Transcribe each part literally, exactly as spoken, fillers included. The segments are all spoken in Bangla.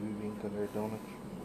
বেবি পিঙ্ক কালার, এটা অনেক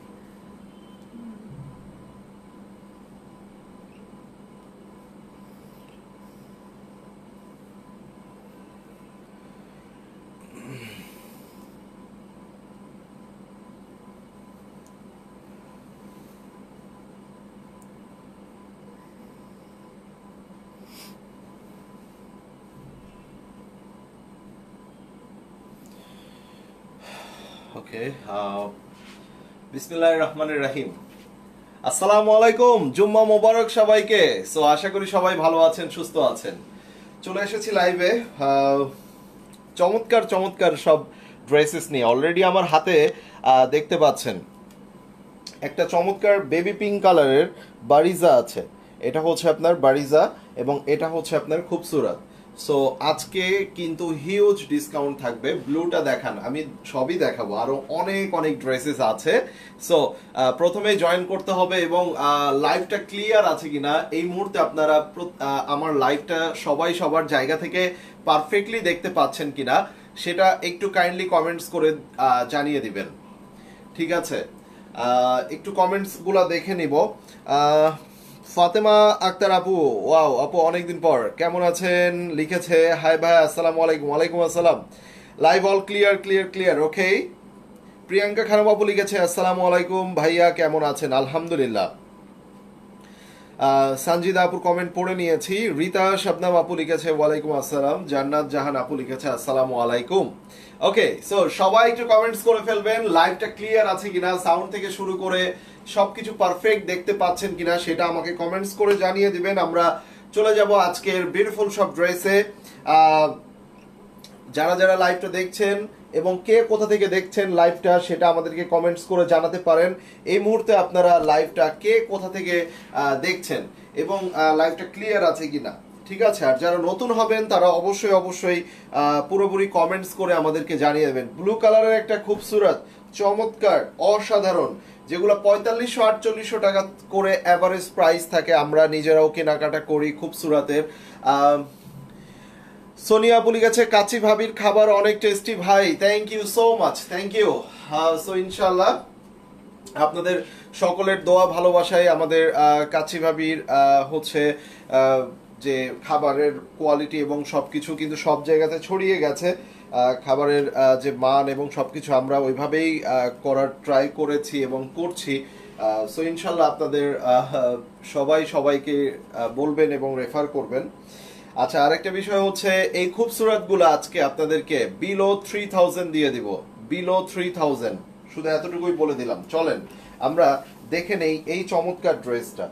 ওকে। বিসমিল্লাহির রহমানির রহিম। আসসালামু আলাইকুম, জুম্মা মোবারক সবাইকে। সো আশা করি সবাই ভালো আছেন, সুস্থ আছেন। চলে এসেছি লাইভে চমৎকার চমৎকার সব ড্রেসেস নিয়ে। অলরেডি আমার হাতে আহ, দেখতে পাচ্ছেন একটা চমৎকার বেবি পিঙ্ক কালারের বারিজা আছে। এটা হচ্ছে আপনার বারিজা এবং এটা হচ্ছে আপনার খুবসুরত। সো আজকে কিন্তু হিউজ ডিসকাউন্ট থাকবে। ব্লুটা দেখান, আমি সবই দেখাবো, আরো অনেক অনেক ড্রেসেস আছে। সো প্রথমে জয়েন করতে হবে এবং লাইভটা ক্লিয়ার আছে কিনা এই মুহূর্তে আপনারা আমার লাইভটা সবাই সবার জায়গা থেকে পারফেক্টলি দেখতে পাচ্ছেন কিনা সেটা একটু কাইন্ডলি কমেন্টস করে জানিয়ে দিবেন, ঠিক আছে? একটু কমেন্টস গুলা দেখে নিব। ফাতেমা আক্তার আপু, ওয়াও আপু অনেকদিন পর, কেমন আছেন লিখেছে। হাই ভাই, আসসালামু আলাইকুম। ওয়ালাইকুম আসসালাম। Live all clear clear clear okay. Priyanka Khanam আপু লিখেছে আসসালামু আলাইকুম ভাইয়া, কেমন আছেন? আলহামদুলিল্লাহ। সানজিদা আপুর কমেন্ট পড়ে নিয়েছি। রিতা শবনাম আপু লিখেছে ওয়ালাইকুম আসসালাম। জান্নাত জাহান আপু লিখেছে আসসালামু আলাইকুম। ওকে, সো সবাই একটু কমেন্টস করে ফেলবেন লাইভটা ক্লিয়ার আছে কিনা, সাউন্ড থেকে শুরু করে সবকিছু পারফেক্ট দেখতে পাচ্ছেন কিনা সেটা আমাকে কমেন্টস করে জানিয়ে দিবেন। আমরা চলে যাব আজকের বিউটিফুল সব ড্রেসে। যারা যারা লাইভটা দেখছেন এবং কে কোথা থেকে দেখছেন লাইভটা সেটা আমাদেরকে কমেন্টস করে জানাতে পারেন। এই মুহূর্তে আপনারা লাইভটা কে কোথা থেকে দেখছেন এবং লাইভটা ক্লিয়ার আছে কিনা, ঠিক আছে? আর যারা নতুন হবেন তারা অবশ্যই অবশ্যই পুরোপুরি কমেন্টস করে আমাদেরকে জানিয়ে দেবেন। ব্লু কালারের একটা খুবসুরত চমৎকার অসাধারণ, যেগুলো পঁয়তাল্লিশশো আটচল্লিশশো টাকা করে অ্যাভারেজ প্রাইস থাকে, আমরা নিজেরাও কেনাকাটা করি খুবসুরতের। আহ সোনিয়া আপু লিখেছে কাচি ভাবির খাবার অনেক টেস্টি ভাই, thank you so much, thank you. So ইনশাল্লাহ আপনাদের সকলের দোয়া ভালোবাসায় আমাদের কাচি ভাবির হচ্ছে যে খাবারের কোয়ালিটি এবং সবকিছু কিন্তু সব জায়গাতে ছড়িয়ে গেছে। খাবারের যে মান এবং সবকিছু আমরা ওইভাবেই করার ট্রাই করেছি এবং করছি। সো ইনশাল্লাহ আপনাদের সবাই সবাইকে বলবেন এবং রেফার করবেন। আচ্ছা, আরেকটা বিষয় হচ্ছে এই খুবসুরত গুলো আজকে আপনাদেরকে বিলো থ্রি থাউজেন্ড দিয়ে দিব। বিলো থ্রি থাউজেন্ড, শুধু এতটুকুই বলে দিলাম। চলেন আমরা দেখে নেই এই চমৎকার ড্রেসটা।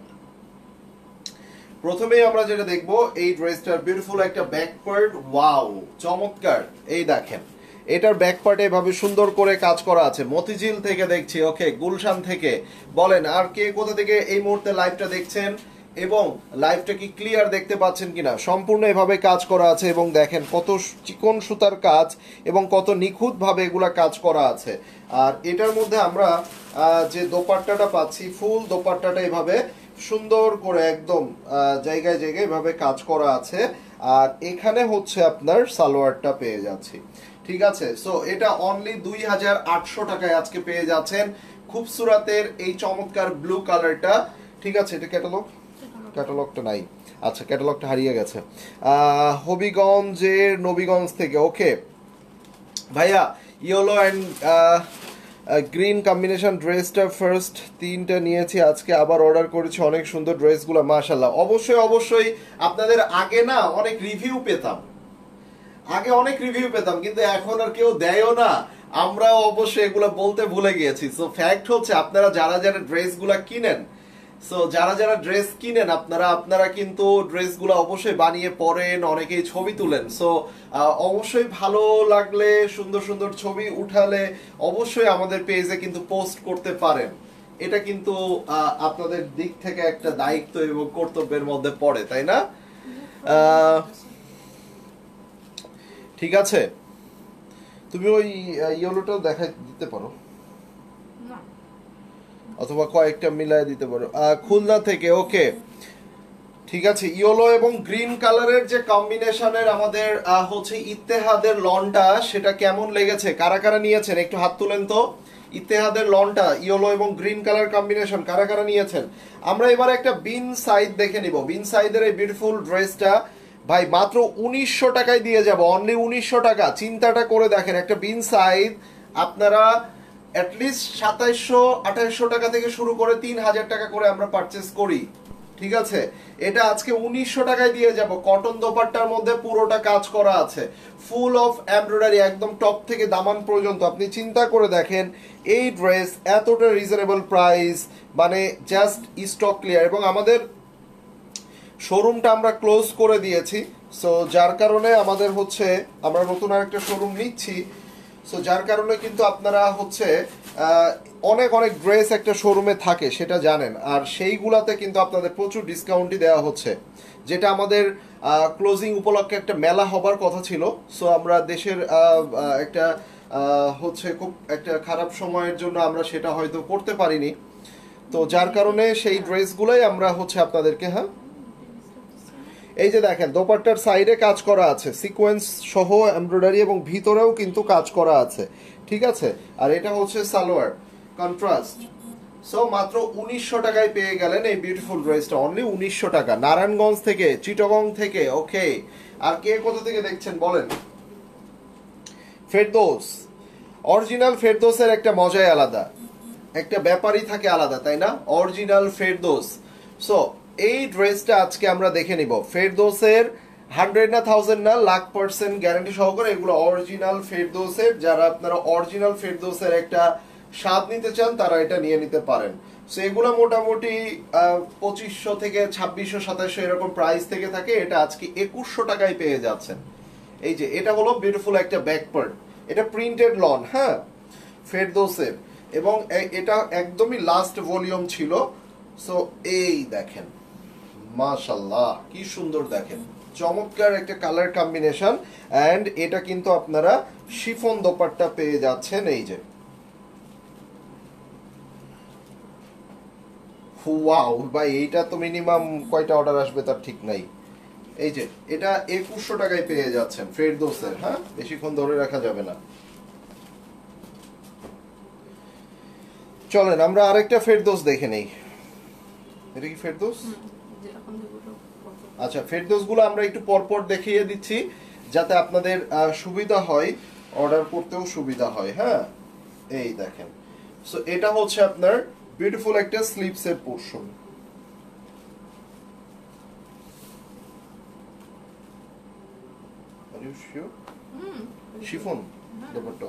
প্রথমেই আমরা যেটা দেখবো এই ড্রেসটার বিউটিফুল একটা ব্যাক পার্ট, ওয়াও চমৎকার। এই দেখেন এটার ব্যাক পার্টে এভাবে সুন্দর করে কাজ করা আছে। মতিঝিল থেকে দেখছি, ওকে, গুলশান থেকে। বলেন আর কে কোথা থেকে এই মুহূর্তে লাইভটা দেখছেন এবং লাইভটা কি ক্লিয়ার দেখতে পাচ্ছেন কিনা। সম্পূর্ণ এভাবে কাজ করা আছে এবং দেখেন কত চিকন সুতার কাজ এবং কত নিখুঁত ভাবে এগুলা কাজ করা আছে। আর এটার মধ্যে আমরা যে দোপাট্টাটা পাচ্ছি, ফুল দোপাট্টাটা এভাবে সুন্দর করে একদম জায়গায় জায়গায় এভাবে কাজ করা আছে। আর এখানে হচ্ছে আপনার সালোয়ারটা পেয়ে যাচ্ছি, ঠিক আছে? সো এটা অনলি দুই হাজার আটশো টাকায় আজকে পেয়ে যাচ্ছেন খুবসুরতের এই চমৎকার ব্লু কালারটা, ঠিক আছে? এটা ক্যাটালগ ক্যাটালগটা নাই, আচ্ছা ক্যাটালগটা হারিয়ে গেছে। হবিগঞ্জের নবীগঞ্জ থেকে, ওকে ভাইয়া। ইয়েলো অ্যান্ড গ্রিন কম্বিনেশন ড্রেসটা ফার্স্ট তিনটা নিয়েছি, আজকে আবার অর্ডার করেছি। অনেক সুন্দর ড্রেসগুলো মাশাআল্লাহ। অবশ্যই অবশ্যই আপনাদের আগে না অনেক রিভিউ পেতাম, আগে অনেক রিভিউ পেতাম কিন্তু এখন আর কেউ দেয়ও না। আমরাও অবশ্যই এগুলো বলতে ভুলে গিয়েছি। সো ফ্যাক্ট হচ্ছে আপনারা যারা যারা ড্রেসগুলো কিনেন, সো যারা যারা ড্রেস কিনেন আপনারা আপনারা কিন্তু ড্রেসগুলো অবশ্যই বানিয়ে পরেন, অনেকেই ছবি তুলেন। সো অবশ্যই ভালো লাগলে সুন্দর সুন্দর ছবি উঠালে অবশ্যই আমাদের পেজে কিন্তু পোস্ট করতে পারেন। এটা কিন্তু আপনাদের দিক থেকে একটা দায়িত্ব এবং কর্তব্যের মধ্যে পড়ে, তাই না? ঠিক আছে, তুমি ওই ইয়েলোটাও দেখা দিতে পারো অথবা কয়েকটা মিলাই দিতে পারো। খুলনা থেকে, ওকে ঠিক আছে। ইয়েলো এবং গ্রিন কালারের যে কম্বিনেশনের আমাদের হচ্ছে ইত্তেহাদের লনটা, সেটা কেমন লেগেছে? কারা কারা নিয়েছেন একটু হাত তুলেন তো। ইতিহাদের লনটা ইয়েলো এবং গ্রিন কালার কম্বিনেশন কারা কারা নিয়েছেন? আমরা এবারে একটা বিন সাইড দেখে নিব। বিন সাইডের এই বিউটিফুল ড্রেসটা ভাই মাত্র উনিশশো টাকায় দিয়ে যাব, অনলি উনিশশো টাকা। চিন্তাটা করে দেখেন, একটা বিন সাইড আপনারা অ্যাটলিস্ট সাতাইশশো আঠাইশশো টাকা থেকে শুরু করে তিন হাজার টাকা করে আমরা পারচেস করি, ঠিক আছে? এটা আজকে উনিশশো টাকায় দিয়ে যাব। কটন দোপাট্টার মধ্যে পুরোটা কাজ করা আছে, ফুল অফ এমব্রয়ডারি, একদম টপ থেকে দামান পর্যন্ত। আপনি চিন্তা করে দেখেন এই ড্রেস এতটা রিজনেবল প্রাইস, মানে জাস্ট স্টক ক্লিয়ার। এবং আমাদের শোরুমটা আমরা ক্লোজ করে দিয়েছি, সো যার কারণে আমাদের হচ্ছে আমরা নতুন আরেকটা শোরুম নিচ্ছি, সো যার কারণে কিন্তু আপনারা হচ্ছে অনেক অনেক ড্রেস একটা শোরুমে থাকে সেটা জানেন, আর সেইগুলাতে কিন্তু আপনাদের প্রচুর ডিসকাউন্টই দেওয়া হচ্ছে, যেটা আমাদের ক্লোজিং উপলক্ষে একটা মেলা হবার কথা ছিল। সো আমরা দেশের একটা হচ্ছে খুব একটা খারাপ সময়ের জন্য আমরা সেটা হয়তো করতে পারিনি, তো যার কারণে সেই ড্রেসগুলোই আমরা হচ্ছে আপনাদেরকে, হ্যাঁ এই যে দেখেন দোপাট্টার সাইডে কাজ করা আছে সিকোয়েন্স সহ এমব্রয়ডারি, এবং ভিতরেও কিন্তু কাজ করা আছে, ঠিক আছে? আর এটা হচ্ছে সালোয়ার কন্ট্রাস্ট। সো মাত্র উনিশশো টাকায় পেয়ে গেলেন এই বিউটিফুল ড্রেসটা, অনলি উনিশশো টাকা, নারায়ণগঞ্জ থেকে, চিটাগং থেকে। ওকে, আর কে কোথা থেকে দেখছেন বলেন? ফেরদৌস, অরিজিনাল ফেরদৌসের একটা মজাই আলাদা, একটা ব্যাপারই থাকে আলাদা, তাই না? অরিজিনাল ফেরদৌস। সো এই ড্রেসটা আজকে আমরা দেখে নিব। ফেরদৌসের হান্ড্রেড না থাউজেন্ড না লাখ পার্সেন্ট গ্যারান্টি সহকারে এগুলো অরিজিনাল ফেরদৌসের। যারা আপনারা অরিজিনাল ফেরদৌসের একটা স্বাদ নিতে চান তারা এটা নিয়ে নিতে পারেন। সো এগুলো মোটামুটি পঁচিশশো থেকে ছাব্বিশশো সাতাশশো এরকম প্রাইস থেকে থাকে, এটা আজকে একুশশো টাকায় পেয়ে যাচ্ছেন। এই যে এটা হলো বিউটিফুল একটা ব্যাক পার্ট, এটা প্রিন্টেড লন, হ্যাঁ ফেরদৌসের, এবং এটা একদমই লাস্ট ভলিউম ছিল। সো এই দেখেন মাশাআল্লাহ কি সুন্দর, দেখেন চমৎকার একটা কালার কম্বিনেশন, এন্ড এটা কিন্তু আপনারা শিফন দোপাট্টা পেয়ে যাচ্ছেন। এই যে ওয়াও ভাই, এইটা তো মিনিমাম কয়টা অর্ডার আসবে তার ঠিক নাই। এই যে এটা একুশশো টাকায় পেয়ে যাচ্ছেন ফেরদৌসের, হ্যাঁ বেশিক্ষণ ধরে রাখা যাবে না। চলেন আমরা আরেকটা ফেরদৌস দেখে নেই। এটা কি ফেরদৌস? আচ্ছা, ফেরদৌস গুলো আমরা একটু পরপর দেখিয়ে দিচ্ছি যাতে আপনাদের সুবিধা হয়, অর্ডার করতেও সুবিধা হয়। হ্যাঁ এই দেখেন, সো এটা হচ্ছে আপনার বিউটিফুল একটা স্লিভস এর portion. Are you sure? Hmm, chiffon dupatta.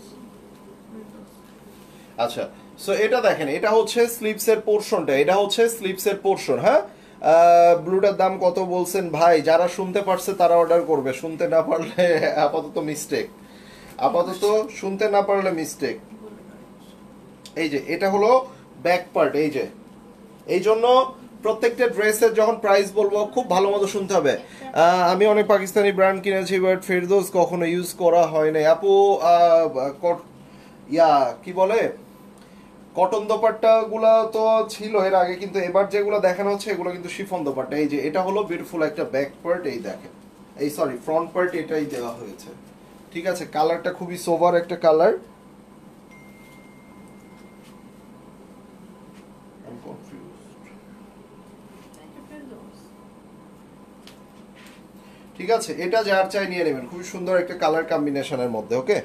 আচ্ছা, সো এটা দেখেন, এটা হচ্ছে স্লিভস এর পোরশনটা, এটা হচ্ছে স্লিভস এর পোরশন। হ্যাঁ, ব্লুটার দাম কত বলছেন ভাই? যারা শুনতে পারছে তারা অর্ডার করবে, শুনতে না পারলে আপাতত মিস্টেক, আপাতত শুনতে না পারলে মিস্টেক। এই যে এটা হলো ব্যাক পার্ট, এই যে এই জন্য প্রত্যেকটা ড্রেসের যখন প্রাইস বলবো খুব ভালো মতো শুনতে হবে। আমি অনেক পাকিস্তানি ব্র্যান্ড কিনেছি, বাট ফেরদৌস কখনো ইউজ করা হয় নাই আপু। ইয়া কি বলে, কটন দোপাট্টা গুলা তো ছিল এর আগে, কিন্তু এবার যেগুলো দেখানো হচ্ছে এগুলো কিন্তু শিফন দোপাট্টা। এই যে এটা হলো বিউটিফুল একটা ব্যাক পার্ট, এই দেখেন, এই সরি ফ্রন্ট পার্ট এটাই দেওয়া হয়েছে, ঠিক আছে? কালারটা খুবই সোভার একটা কালার। ঠিক আছে, এটা যার চাই নিয়ে নেবেন, খুবই সুন্দর একটা কালার কম্বিনেশনের মধ্যে। ওকে,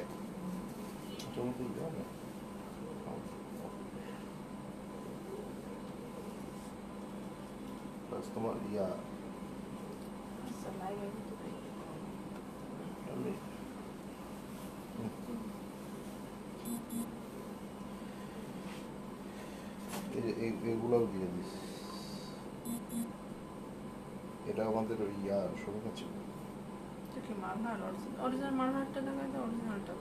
তোমার ইয়া এগুলোও দিয়ে দিস, এটা আমাদের ইয়া শোরুম আছে। অরিজিনাল মারমারটা দেখা যায়, অরিজিনালটা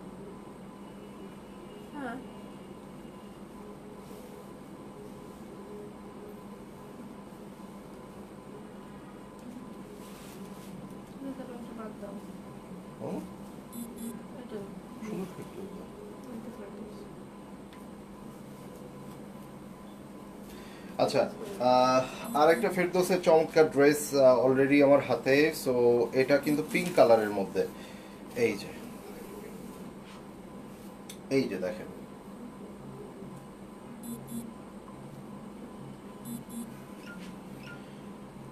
হ্যাঁ বাদ দাও। আচ্ছা, আর একটা ফেরদৌসের চমৎকার ড্রেস অলরেডি আমার হাতে। সো এটা কিন্তু পিঙ্ক কালারের মধ্যে, এই যে এই যে দেখেন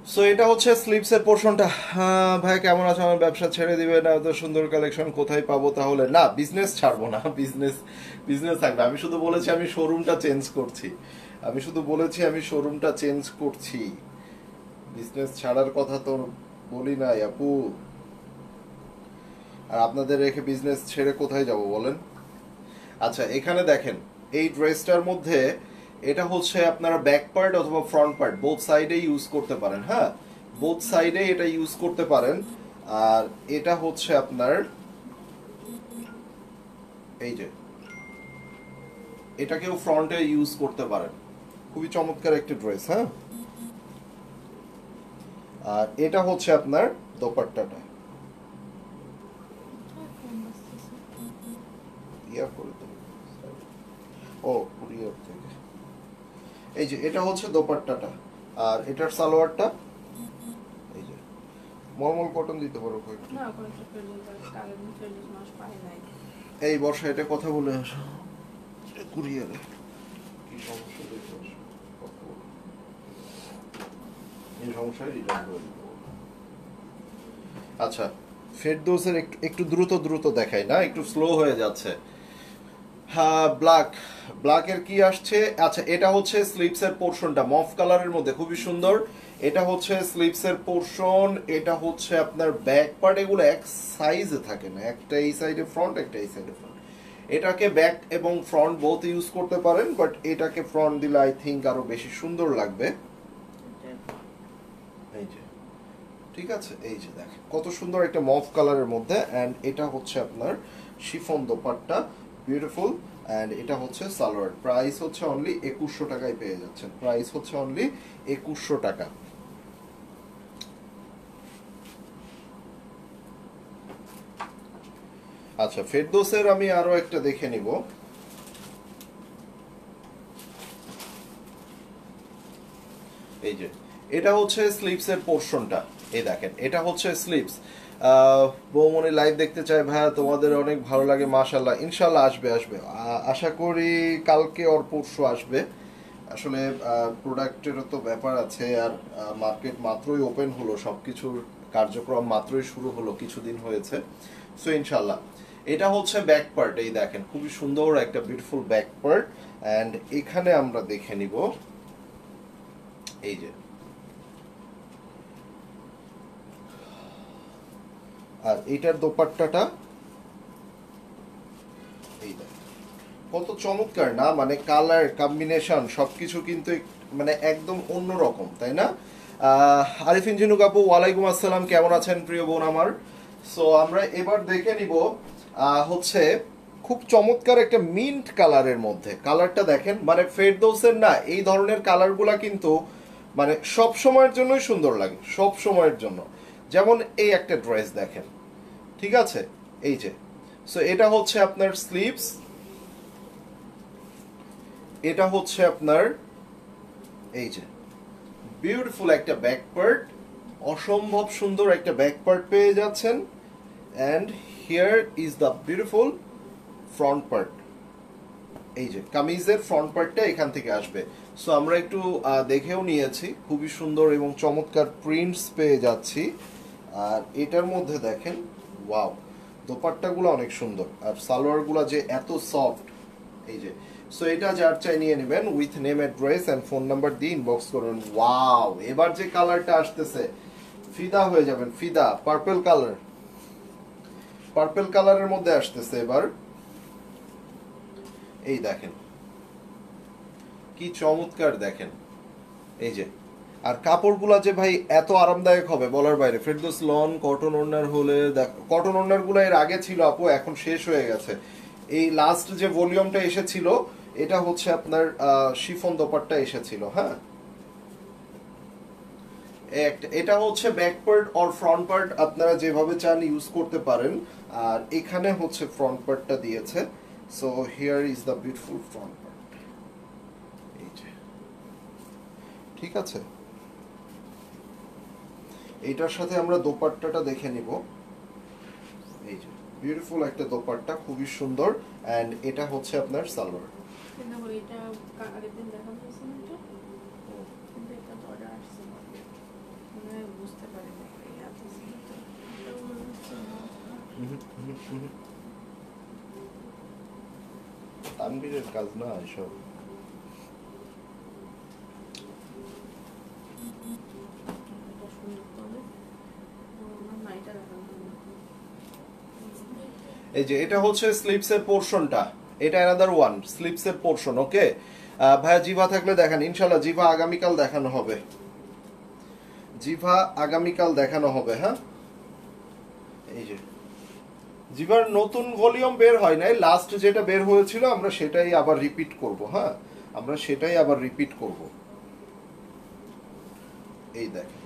সো এটা হচ্ছে স্লিপসের পোর্শনটা। ভাই কেমন আছো, আমার ব্যবসা ছেড়ে দিবে না, এত সুন্দর কালেকশন কোথায় পাবো? তাহলে না, বিজনেস ছাড়বো না, বিজনেস বিজনেস থাকবে। আমি শুধু বলেছি আমি শোরুমটা চেঞ্জ করছি, আমি শুধু বলেছি আমি শোরুমটা চেঞ্জ করছি, বিজনেস ছাড়ার কথা তো বলি নাই আপু। আর আপনাদের রেখে বিজনেস ছেড়ে কোথায় যাব বলেন? আচ্ছা এখানে দেখেন এই ড্রেসটার মধ্যে এটা হচ্ছে আপনারা ব্যাক পার্ট অথবা ফ্রন্ট পার্ট বোথ সাইডে ইউজ করতে পারেন। হ্যাঁ, বোথ সাইডে এটা ইউজ করতে পারেন। আর এটা হচ্ছে আপনার এই যে এটাকেও ফ্রন্টে ইউজ করতে পারেন, খুবই চমৎকার একটা ড্রেস। হ্যাঁ, আর এটা হচ্ছে আপনার দোপাট্টাটা, ইয়া করে দেবো। ও কুরিয়ার থেকে। এই যে এটা হচ্ছে দোপাট্টাটা, আর এটার সালোয়ারটা এই যে মলমল কটন দিতে পারো কয়েকটা। না কয়েকটা ফেরদৌস কালের ফেরদৌস মাস পাই নাই। এই বর্ষা এটা কথা বলে আসো কুরিয়ারে, কি সমস্যা দেখে আসো, কথা বলো। এই সমস্যায় রিটার্ন করে দিতে বলো। আচ্ছা ফেরদৌসের একটু একটু দ্রুত দ্রুত দেখাই না, একটু স্লো হয়ে যাচ্ছে। হ্যাঁ ব্ল্যাক, ব্ল্যাকের কি আসছে? আচ্ছা এটা হচ্ছে স্লিপসের পোর্শনটা মফ কালারের মধ্যে খুবই সুন্দর। এটা হচ্ছে স্লিপসের পোর্শন, এটা হচ্ছে আপনার ব্যাক পার্ট, এগুলো এক সাইজে থাকে না, একটা এই সাইডে ফ্রন্ট একটা এই সাইডে ফ্রন্ট। এটাকে ব্যাক এবং ফ্রন্ট বোথ ইউজ করতে পারেন, বাট এটাকে ফ্রন্ট দিলে আই থিঙ্ক আরো বেশি সুন্দর লাগবে। এই যে ঠিক আছে, এই যে দেখেন কত সুন্দর একটা মফ কালারের মধ্যে, অ্যান্ড এটা হচ্ছে আপনার শিফন দোপাট্টা, বিউটিফুল। অ্যান্ড এটা হচ্ছে সালোয়ার, প্রাইস হচ্ছে অনলি একুশশো টাকায় পেয়ে যাচ্ছেন, প্রাইস হচ্ছে অনলি একুশশো টাকা। আচ্ছা ফেরদৌসের আমি আরো একটা দেখে নিব। এই যে এটা হচ্ছে স্লিপসের পোর্শনটা, এই দেখেন এটা হচ্ছে স্লিপস। বৌমনি লাইভ দেখতে চাই ভাইয়া, তোমাদের অনেক ভালো লাগে, মাশাল্লাহ। ইনশাল্লাহ আসবে আসবে, আ- আশা করি কালকে ওর পরশু আসবে। আসলে প্রোডাক্টেরও তো ব্যাপার আছে, আর মার্কেট মাত্রই ওপেন হলো, সবকিছুর কার্যক্রম মাত্রই শুরু হলো, কিছুদিন হয়েছে। সো ইনশাল্লাহ। এটা হচ্ছে ব্যাক পার্ট, এই দেখেন খুবই সুন্দর একটা বিউটিফুল ব্যাক পার্ট। অ্যান্ড এখানে আমরা দেখে নিব এই যে, আর এইটার দোপাট্টাটা এই দেখেন কত চমৎকার না, মানে কালার কম্বিনেশন সবকিছু কিন্তু এক- মানে একদম অন্যরকম, তাই না? আহ, আরিফিন জিনুক আপু ওয়ালাইকুম আসসালাম, কেমন আছেন প্রিয় বোন আমার? সো আমরা এবার দেখে নিব আহ, হচ্ছে খুব চমৎকার একটা মিন্ট কালারের মধ্যে, কালারটা দেখেন, মানে ফেরদৌসের না এই ধরনের কালারগুলা কিন্তু মানে সব সময়ের জন্যই সুন্দর লাগে, সব সময়ের জন্য। যেমন এই একটা ড্রেস দেখেন, ঠিক আছে, এই যে। সো এটা হচ্ছে আপনার স্লিভস, এটা হচ্ছে আপনার এই যে বিউটিফুল একটা ব্যাক পার্ট, অসম্ভব সুন্দর একটা ব্যাক পার্ট পেয়ে যাচ্ছেন। And here is the beautiful front part, এই যে কামিজের ফ্রন্ট পার্টটা এখান থেকে আসবে। সো আমরা একটু আহ, দেখেও নিয়েছি, খুবই সুন্দর এবং চমৎকার প্রিন্টস পেয়ে যাচ্ছি। আর এটার মধ্যে দেখেন ওয়াও, দোপাট্টাগুলো অনেক সুন্দর, আর সালোয়ারগুলো যে এত সফট, এই যে। সো এটা যার চাই নিয়ে নেবেন, with name address and phone number দিয়ে ইনবক্স করুন। ওয়াও, এবার যে কালারটা আসতেছে ফিদা হয়ে যাবেন, ফিদা পার্পল কালার, পার্পল কালারের মধ্যে আসতেছে এবার। এই দেখেন কি চমৎকার দেখেন, এই যে। আর কাপড়গুলা যে ভাই এত আরামদায়ক হবে বলার বাইরে। ফেরদৌস লন কটন ওড়নার হলে কটন ওড়নার গুলো এর আগে ছিল আপু, এখন শেষ হয়ে গেছে। এই লাস্ট যে ভলিউমটা এসেছিল এটা হচ্ছে আপনার শিফন দোপাট্টা এসেছিল। হ্যাঁ, একটা- এটা হচ্ছে back part or front part, আপনারা যেভাবে চান ইউজ করতে পারেন। আর এখানে হচ্ছে ফ্রন্ট পার্টটা দিয়েছে। So here is the beautiful front part, এই যে, ঠিক আছে। এইটার সাথে আমরা দোপাট্টাটা দেখে নিব, এই যে বিউটিফুল একটা দোপাট্টা, খুবই সুন্দর। অ্যান্ড এটা হচ্ছে আপনার সালোয়ার। দেখো এটা আগের দিন দেখা হয়েছে না, এটা কিন্তু এটা তো অর্ডার আসছে না। তানভীরের কাজ না এসব। এটা সুন্দর করে ও, আমার নাইটা দেখানো হলো। এই যে এটা হচ্ছে স্লিপস এর পোরশনটা, এটা অ্যানাদার ওয়ান স্লিপস এর পোরশন। ওকে ভাইয়া, জিভা থাকলে দেখান, ইনশাআল্লাহ জিভা আগামীকাল দেখানো হবে, জিভা আগামীকাল দেখানো হবে। হ্যাঁ, এই যে জিভার নতুন ভলিউম বের হয় নাই, লাস্ট যেটা বের হয়েছিল আমরা সেটাই আবার রিপিট করব। হ্যাঁ, আমরা সেটাই আবার রিপিট করব। এই দেখেন,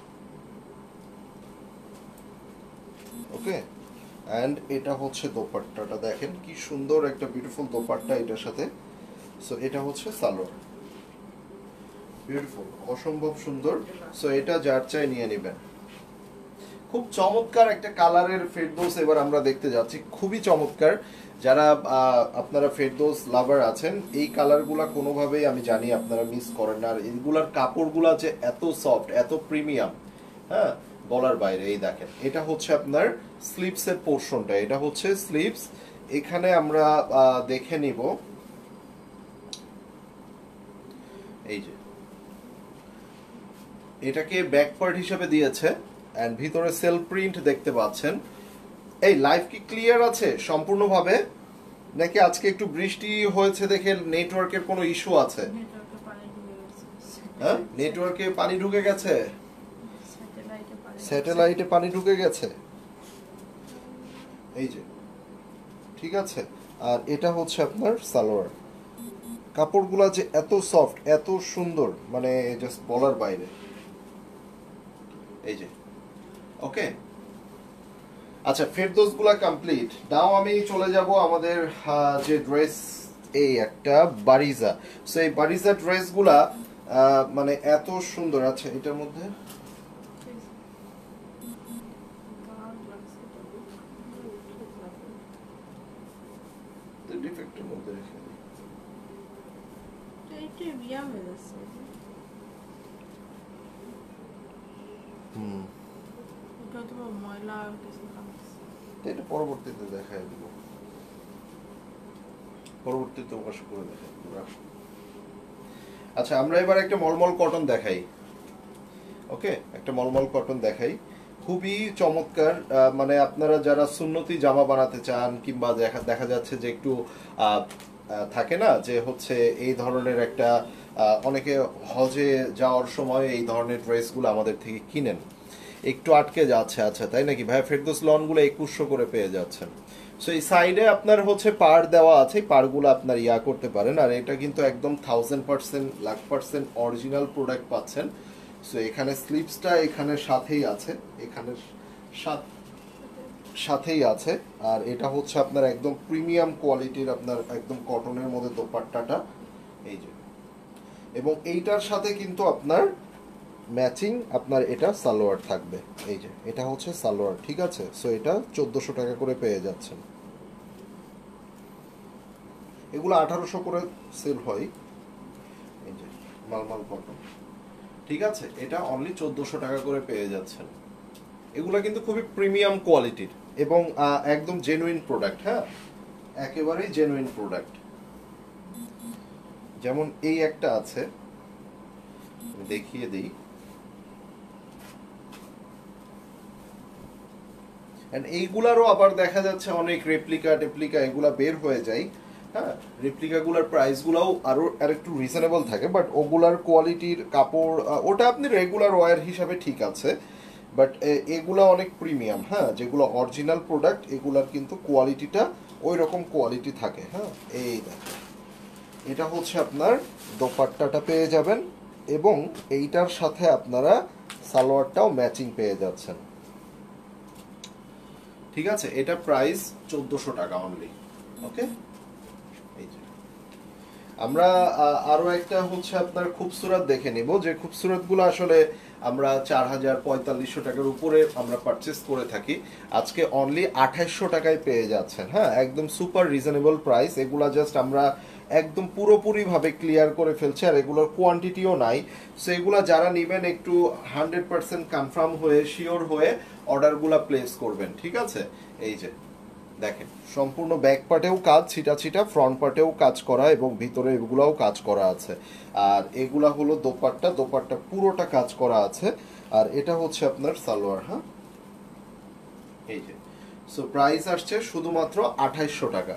ওকে। এন্ড এটা হচ্ছে দোপাট্টাটা, দেখেন কি সুন্দর একটা বিউটিফুল দোপাট্টা এটার সাথে। সো এটা হচ্ছে সালোয়ার, বিউটিফুল, অসম্ভব সুন্দর। সো এটা যার চাই নিয়ে নেবেন। খুব চমৎকার একটা কালারের ফেরদৌস এবার আমরা দেখতে যাচ্ছি, খুবই চমৎকার। যারা আপনারা ফেরদৌস লাভার আছেন, এই কালারগুলা কোনোভাবেই আমি জানি আপনারা মিস করেন না। আর এইগুলার কাপড়গুলা যে এত সফট, এত প্রিমিয়াম, হ্যাঁ, বলার বাইরে। এই দেখেন, এটা হচ্ছে আপনার স্লিভস এর পোরশনটা, এটা হচ্ছে স্লিভস। এখানে আমরা দেখে নিব, এই যে এটাকে ব্যাক পার্ট হিসেবে দিয়েছে এন্ড ভিতরে সেলফ প্রিন্ট দেখতে পাচ্ছেন। এই লাইভ কি ক্লিয়ার আছে সম্পূর্ণভাবে, নাকি আজকে একটু বৃষ্টি হয়েছে দেখে নেটওয়ার্কের কোনো ইস্যু আছে? নেটওয়ার্কে পানি ঢুকে গেছে। হ্যাঁ, নেটওয়ার্কে পানি ঢুকে গেছে, স্যাটেলাইটে পানি স্যাটেলাইটে পানি ঢুকে গেছে। এই যে, ঠিক আছে। আর এটা হচ্ছে আপনার সালোয়ার, কাপড়গুলা যে এত সফট, এত সুন্দর, মানে জাস্ট বলার বাইরে। এই যে, ওকে। আচ্ছা, ফেরদৌস গুলা কমপ্লিট। নাও আমি চলে যাব আমাদের আহ, যে ড্রেস, এই একটা বারিজা। সো এই বারিজা ড্রেস গুলা আহ, মানে এত সুন্দর। আচ্ছা, এটার মধ্যে দারুণ লাগছে এটা। খুব লাগছে। ডিফেক্টের মধ্যে রেখে দিই। এটা একটু বিয়া হয়ে যাচ্ছে। হুম, এটা তো ময়লা কিছু লাগছে। এটা পরবর্তীতে দেখাই দিব, পরবর্তীতে প্রকাশ করে দেখাই দিব। আচ্ছা, আমরা এবার একটা মলমল কটন দেখাই। ওকে, একটা মলমল কটন দেখাই, খুবই চমৎকার। আহ, মানে আপনারা যারা সুন্নতি জামা বানাতে চান, কিংবা দেখা দেখা যাচ্ছে যে একটু আহ, আহ, থাকে না যে হচ্ছে এই ধরনের একটা আহ, অনেকে হজে যাওয়ার সময় এই ধরনের ড্রেসগুলো আমাদের থেকে কিনেন, একটু আটকে যাচ্ছে। আচ্ছা, তাই নাকি ভাই? ফেরদৌস লনগুলো একুশশো করে পেয়ে যাচ্ছেন। সো এই সাইডে আপনার হচ্ছে পার দেওয়া আছে, পারগুলো আপনার ইয়া করতে পারেন। আর এটা কিন্তু একদম thousand percent lakh percent original product পাচ্ছেন। সো এখানে স্লিপসটা এখানে সাথেই আছে, এখানে সাথেই আছে। আর এটা হচ্ছে আপনার একদম প্রিমিয়াম কোয়ালিটির, আপনার একদম কটনের মধ্যে দোপাট্টাটা, এই যে। এবং এইটার সাথে কিন্তু আপনার ম্যাচিং আপনার এটা সালোয়ার থাকবে। এই যে, এটা হচ্ছে সালোয়ার, ঠিক আছে। সো এটা চোদ্দশো টাকা করে পেয়ে যাচ্ছেন। এগুলো আঠারোশো করে সেল হয়। এই যে মালমাল কটন, ঠিক আছে, এটা অনলি চোদ্দশো টাকা করে পেয়ে যাচ্ছেন। এগুলো কিন্তু খুবই প্রিমিয়াম কোয়ালিটির এবং একদম জেনুইন প্রোডাক্ট। হ্যাঁ, একেবারেই জেনুইন প্রোডাক্ট। যেমন এই একটা আছে, দেখিয়ে দিই। এইগুলারও আবার দেখা যাচ্ছে অনেক রেপ্লিকা টেপ্লিকা এগুলা বের হয়ে যায়। হ্যাঁ, রেপ্লিকাগুলোর প্রাইসগুলোও আরো আরেকটু রিজনেবল থাকে, বাট ওগুলার কোয়ালিটির কাপড় ওটা আপনি রেগুলার ওয়্যার হিসাবে ঠিক আছে, বাট এগুলা অনেক প্রিমিয়াম। হ্যাঁ, যেগুলো অরিজিনাল প্রোডাক্ট এগুলার কিন্তু কোয়ালিটিটা ওই রকম কোয়ালিটি থাকে। হ্যাঁ, এই দেখেন, এটা হচ্ছে আপনার দোপাট্টাটা পেয়ে যাবেন এবং এইটার সাথে আপনারা সালোয়ারটাও ম্যাচিং পেয়ে যাচ্ছেন, ঠিক আছে। এটা প্রাইস চোদ্দশো টাকা অনলি। ওকে, এই যে আমরা আরো একটা হচ্ছে আপনার খুবসুরত দেখে নিব, যে খুবসুরত গুলো আসলে আমরা চার হাজার পঁয়তাল্লিশশো টাকার উপরে আমরা পারচেস করে থাকি, আজকে অনলি আঠাইশশো টাকায় পেয়ে যাচ্ছেন। হ্যাঁ, একদম সুপার রিজনেবল প্রাইস। এগুলা জাস্ট আমরা একদম পুরোপুরি ভাবে ক্লিয়ার করে ফেলছি, আর এগুলোর কোয়ান্টিটিও নাই। সো এগুলা যারা নেবেন একটু হান্ড্রেড পার্সেন্ট কনফার্ম হয়ে, শিওর হয়ে অর্ডারগুলা প্লেস করবেন, ঠিক আছে। এই যে দেখেন সম্পূর্ণ ব্যাক পার্টেও কাজ ছিটা ছিটা, ফ্রন্ট পার্টেও কাজ করা এবং ভিতরে এগুলাও কাজ করা আছে। আর এগুলা হলো দোপাট্টা, দোপাট্টা পুরোটা কাজ করা আছে। আর এটা হচ্ছে আপনার সালোয়ার। হ্যাঁ, এই যে সো প্রাইস আসছে শুধুমাত্র আঠাইশশো টাকা।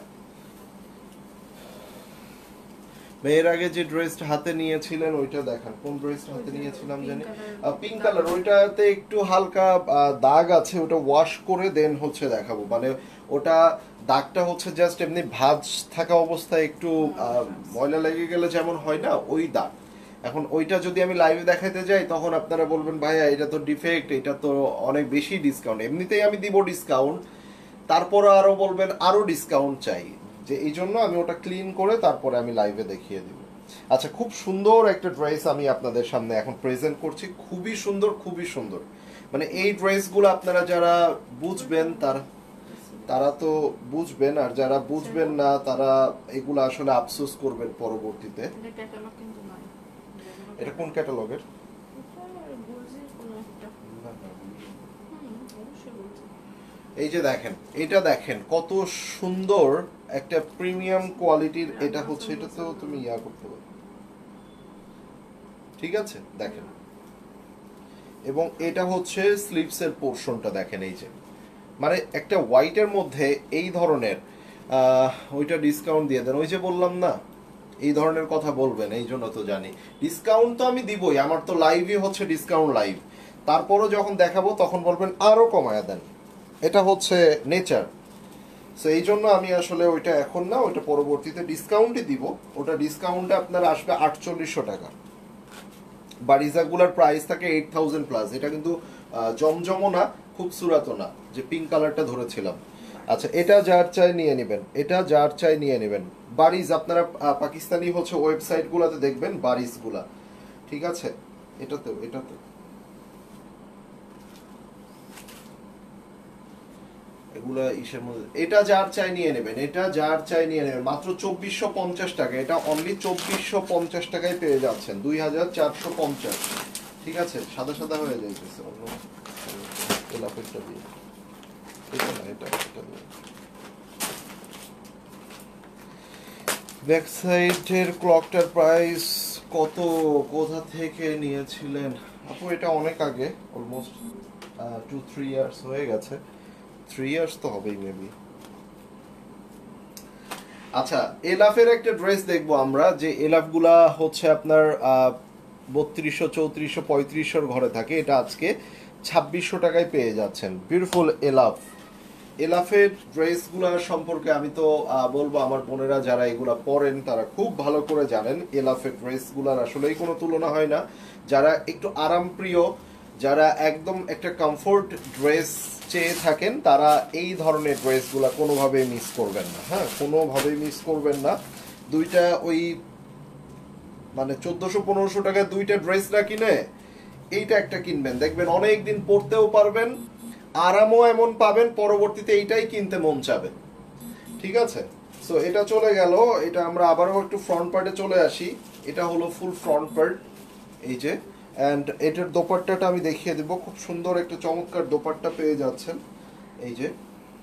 এর আগে যে ড্রেসটা হাতে নিয়েছিলেন ওইটা দেখান, কোন ড্রেসটা হাতে নিয়েছিলাম জানি, পিঙ্ক কালার, ওইটাতে একটু হালকা দাগ আছে, ওটা ওয়াশ করে দেন হচ্ছে দেখাবো। মানে ওটা দাগটা হচ্ছে জাস্ট এমনি ভাঁজ থাকা অবস্থায় একটু ময়লা লেগে গেলে যেমন হয় না, ওই দাগ। এখন ওইটা যদি আমি লাইভে দেখাইতে যাই তখন আপনারা বলবেন ভাইয়া এটা তো ডিফেক্ট, এটা তো অনেক বেশি ডিসকাউন্ট। এমনিতেই আমি দিব ডিসকাউন্ট, তারপর আরো বলবেন আরো ডিসকাউন্ট চাই, যে এই জন্য আমি ওটা ক্লিন করে তারপরে আমি লাইভে দেখিয়ে দিব। আচ্ছা, খুব সুন্দর একটা ড্রেস আমি আপনাদের সামনে এখন প্রেজেন্ট করছি, খুবই সুন্দর, খুবই সুন্দর। মানে এই ড্রেসগুলো আপনারা যারা বুঝবেন তারা তারা তো বুঝবেন, আর যারা বুঝবেন না তারা এগুলো আসলে আফসোস করবেন পরবর্তীতে। এটা কোন ক্যাটালগের? এই যে দেখেন, এটা দেখেন কত সুন্দর একটা প্রিমিয়াম কোয়ালিটির। এটা হচ্ছে, এটা তো তুমি ইয়া করতে পারো, ঠিক আছে দেখেন। এবং এটা হচ্ছে স্লিভসের পোরশনটা দেখেন, এই যে মানে একটা হোয়াইটের মধ্যে এই ধরনের, ওইটা ডিসকাউন্ট দিয়ে দেন। ওই যে বললাম না এই ধরনের কথা বলবেন, এই জন্য তো জানি ডিসকাউন্ট তো আমি দিবই, আমার তো লাইভই হচ্ছে ডিসকাউন্ট লাইভ। তারপরও যখন দেখাবো তখন বলবেন আরো কমায়া দেন। এটা হচ্ছে নেচার। সো এই জন্য আমি আসলে ওইটা এখন না, ওইটা পরবর্তীতে ডিসকাউন্টই দিব। ওটা ডিসকাউন্টে আপনার আসবে আটচল্লিশশো টাকা। বারিজাগুলার প্রাইস থাকে এইট থাউজেন্ড প্লাস। এটা কিন্তু জমজমও না, খুব সুরাতও না, যে পিঙ্ক কালারটা ধরেছিলাম। আচ্ছা, এটা যার চাই নিয়ে নেবেন, এটা যার চাই নিয়ে নেবেন। বারিজ আপনারা পাকিস্তানি হচ্ছে ওয়েবসাইট গুলাতে দেখবেন বারিজ গুলা, ঠিক আছে। এটাতেও এটাতে এগুলা ইসের মধ্যে, এটা যার চাই নিয়ে নেবেন, এটা যার চাই নিয়ে নেবেন। মাত্র চব্বিশশো পঞ্চাশ টাকা, এটা অনলি চব্বিশশো পঞ্চাশ টাকায় পেয়ে যাচ্ছেন, দুই হাজার চারশো পঞ্চাশ। ঠিক আছে, সাদা সাদা হয়ে যাইতেছে অন্য তেলাপেটটা দিয়ে, এটা না, এটা এটা দিয়ে। ব্যাক সাইডের ক্লকটার প্রাইস কত, কোথা থেকে নিয়েছিলেন আপু? এটা অনেক আগে, অলমোস্ট টু থ্রি ইয়ার্স হয়ে গেছে, থ্রি ইয়ার্স তো হবেই মেবি। আচ্ছা, এলাফের একটা ড্রেস দেখবো আমরা, যে এলাফ গুলা হচ্ছে আপনার বত্রিশশো চৌত্রিশশো পঁয়ত্রিশশোর ঘরে থাকে, এটা আজকে ছাব্বিশশো টাকায় পেয়ে যাচ্ছেন। বিউটিফুল এলাফ। এলাফের ড্রেসগুলা সম্পর্কে আমি তো বলবো, আমার বোনেরা যারা এগুলা পরেন তারা খুব ভালো করে জানেন, এলাফের ড্রেসগুলার আসলেই কোনো তুলনা হয় না। যারা একটু আরাম প্রিয়, যারা একদম একটা কমফোর্ট ড্রেস চেয়ে থাকেন, তারা এই ধরনের ড্রেসগুলা কোনোভাবেই মিস করবেন না। হ্যাঁ, কোনোভাবেই মিস করবেন না। দুইটা ওই মানে চোদ্দশো পনেরোশো টাকায় দুইটা ড্রেস না কিনে এইটা একটা কিনবেন, দেখবেন অনেক দিন পরতেও পারবেন, আরামও এমন পাবেন, পরবর্তীতে এইটাই কিনতে মন চাবে। ঠিক আছে, সো এটা চলে গেল। এটা আমরা আবারও একটু ফ্রন্ট পার্টে চলে আসি। এটা হলো ফুল ফ্রন্ট পার্ট, এই যে। অ্যান্ড এটার দোপাট্টাটা আমি দেখিয়ে দেবো, খুব সুন্দর একটা চমৎকার দোপাট্টা পেয়ে যাচ্ছেন, এই যে।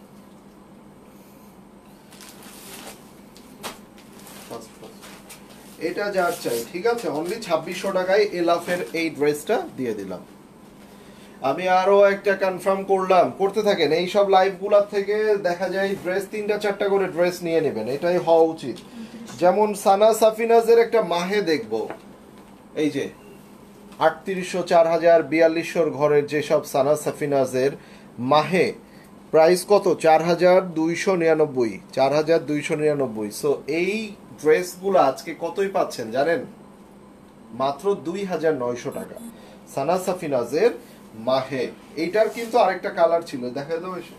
এটা যার চাই, ঠিক আছে, অনলি ছাব্বিশশো টাকায় এলাফের এই ড্রেসটা দিয়ে দিলাম। আমি আরো একটা কনফার্ম করলাম, করতে থাকেন এই সব লাইভ গুলার থেকে দেখা যায় ড্রেস তিনটা চারটা করে ড্রেস নিয়ে নেবেন, এটাই হওয়া উচিত। যেমন সানা সাফিনাজের একটা মাহে দেখবো, এই যে আটত্রিশশো চার হাজার বিয়াল্লিশশোর ঘরের যেসব সানা সাফিনাজের মাহে প্রাইস কত, চার হাজার দুইশো নিরানব্বই, চার হাজার দুইশো নিরানব্বই। সো এই ড্রেসগুলো আজকে কতই পাচ্ছেন জানেন? মাত্র দুই হাজার নয়শো টাকা। সানা সাফিনাজের মাহে। এইটার কিন্তু আরেকটা কালার ছিল, দেখা দাও এসে।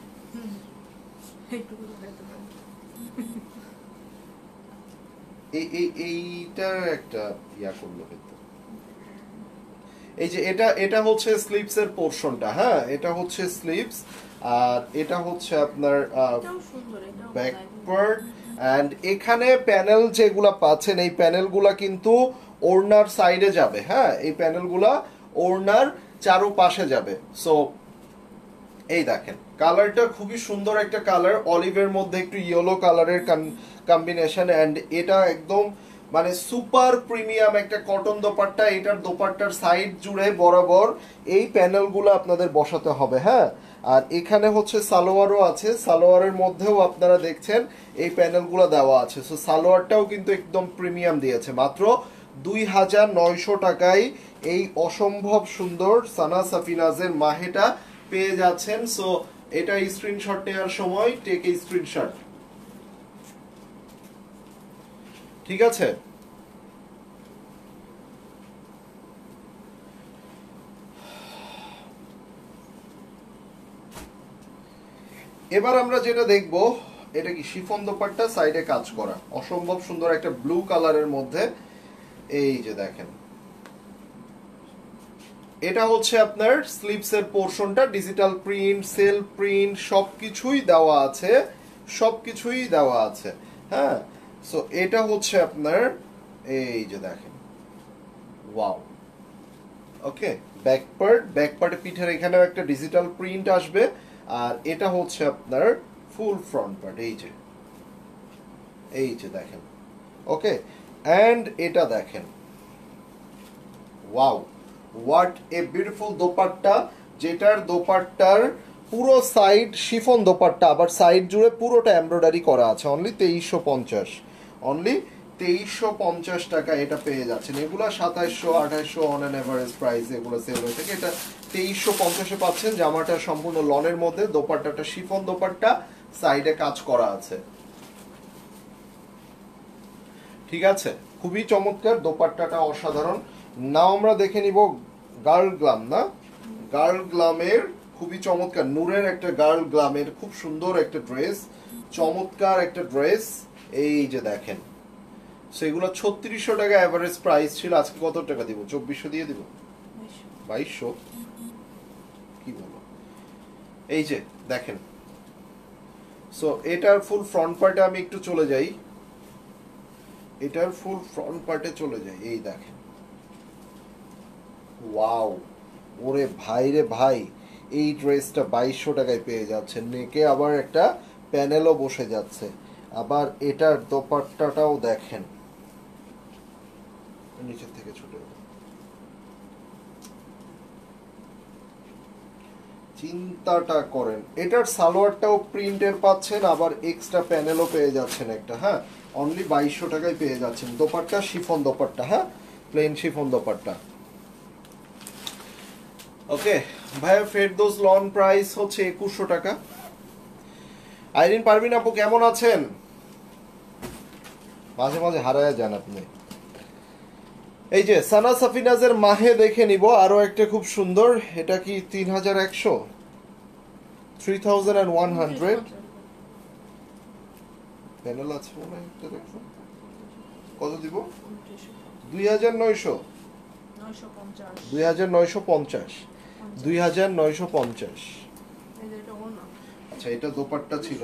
এই এই এইটার একটা ইয়া করলো কিন্তু, এই যে এটা এটা হচ্ছে স্লিভস এর পোরশনটা। হ্যাঁ, এটা হচ্ছে স্লিভস, আর এটা হচ্ছে আপনার ব্যাক পার্ট। এন্ড এখানে প্যানেল যেগুলা পাচ্ছেন, এই প্যানেলগুলা কিন্তু ওড়নার সাইডে যাবে। হ্যাঁ, এই প্যানেলগুলা ওড়নার চারোপাশে যাবে। সো এই দেখেন কালারটা খুবই সুন্দর একটা কালার, অলিভের মধ্যে একটু ইয়েলো কালারের কম্বিনেশন, এন্ড এটা একদম মানে সুপার প্রিমিয়াম একটা কটন দোপাট্টা। এটার দোপাট্টার সাইড জুড়ে বরাবর এই প্যানেলগুলো আপনাদের বসাতে হবে, হ্যাঁ। আর এখানে হচ্ছে সালোয়ারও আছে, সালোয়ারের মধ্যেও আপনারা দেখছেন এই প্যানেলগুলো দেওয়া আছে। সো সালোয়ারটাও কিন্তু একদম প্রিমিয়াম দিয়েছে। মাত্র দুই হাজার নয়শো টাকায় এই অসম্ভব সুন্দর সানা সাফিনাজের মাহেটা পেয়ে যাচ্ছেন। সো এটা স্ক্রিনশট নেওয়ার সময় টেক এই স্ক্রিনশট, ঠিক আছে। এবার আমরা যেটা দেখব, এটা কি শিফন দোপাট্টা, সাইডে কাজ করা, অসম্ভব সুন্দর একটা ব্লু কালারের মধ্যে। এই যে দেখেন, এটা হচ্ছে আপনার স্লিভসের পোরশনটা, ডিজিটাল প্রিন্ট, সেলফ প্রিন্ট সবকিছুই দেওয়া আছে, সবকিছুই দেওয়া আছে, হ্যাঁ। সো এটা হচ্ছে আপনার, এই যে দেখেন, wow. Okay, back part, back পার্টে পিঠের এখানেও একটা ডিজিটাল প্রিন্ট আসবে। আর এটা হচ্ছে আপনার ফুল ফ্রন্ট পার্ট, এই যে, এই যে দেখেন। ওকে, এন্ড এটা দেখেন, wow, what a beautiful dupatta, যেটার দোপাট্টার পুরো সাইড শিফন দোপাট্টা, আবার সাইড জুড়ে পুরোটা এমব্রয়ডারি করা আছে। অনলি তেইশশো পঞ্চাশ, অনলি তেইশশো পঞ্চাশ টাকা এটা পেয়ে যাচ্ছেন। এগুলো সাতাইশশো আঠাইশশো অন অ্যান এভারেজ প্রাইস এগুলো সেল হয়ে থাকে, এটা তেইশশো পঞ্চাশে পাচ্ছেন। জামাটা সম্পূর্ণ লনের মধ্যে, দোপাট্টাটা শিফন দোপাট্টা, সাইডে কাজ করা আছে, ঠিক আছে। খুবই চমৎকার, দোপাট্টাটা অসাধারণ। নাও আমরা দেখে নিব গার্ল গ্লাম, না গার্ল গ্লামের খুবই চমৎকার, নূরের একটা গার্ল গ্লামের খুব সুন্দর একটা ড্রেস, চমৎকার একটা ড্রেস। এই যে দেখেন, সেগুলো ছত্রিশশো টাকা এভারেজ প্রাইস ছিল, আজকে কত টাকা দিব? চব্বিশশো দিয়ে দিব, বাইশশো, কি বলো? এই যে দেখেন, সো এটার ফুল ফ্রন্ট পার্টে আমি একটু চলে যাই, এটার ফুল ফ্রন্ট পার্টে চলে যাই। এই দেখেন, ওয়াও, ওরে ভাই রে ভাই, এই ড্রেসটা বাইশশো টাকায় পেয়ে যাচ্ছেন। নেকে আবার একটা প্যানেলও বসে যাচ্ছে। আবার এটার দোপাট্টাটাও দেখেন, নিচের থেকে ছুটে, চিন্তাটা করেন। এটার সালোয়ারটাও প্রিন্টের পাচ্ছেন, আবার এক্সট্রা প্যানেলও পেয়ে যাচ্ছেন একটা, হ্যাঁ। অনলি বাইশশো টাকায় পেয়ে যাচ্ছেন। দোপাট্টা শিফন দোপাট্টা, হ্যাঁ, প্লেন শিফন দোপাট্টা। ওকে ভাইয়া, ফেরদৌস লন প্রাইস হচ্ছে একুশশো টাকা। আইরিন পারভিন আপু কেমন আছেন? মাঝে মাঝে হারায় যান আপনি। এই যে সানা সাফিনাজের মাহে দেখে নিব, আরো একটা খুব সুন্দর। এটা কি তিন হাজার একশো, three thousand and one hundred panel আছে মনে হয়, একটা দেখো কত দিব, দুই হাজার নয়শো, দুই হাজার নয়শো পঞ্চাশ, দুই হাজার নয়শো পঞ্চাশ। আচ্ছা, এটা দোপাট্টা ছিল,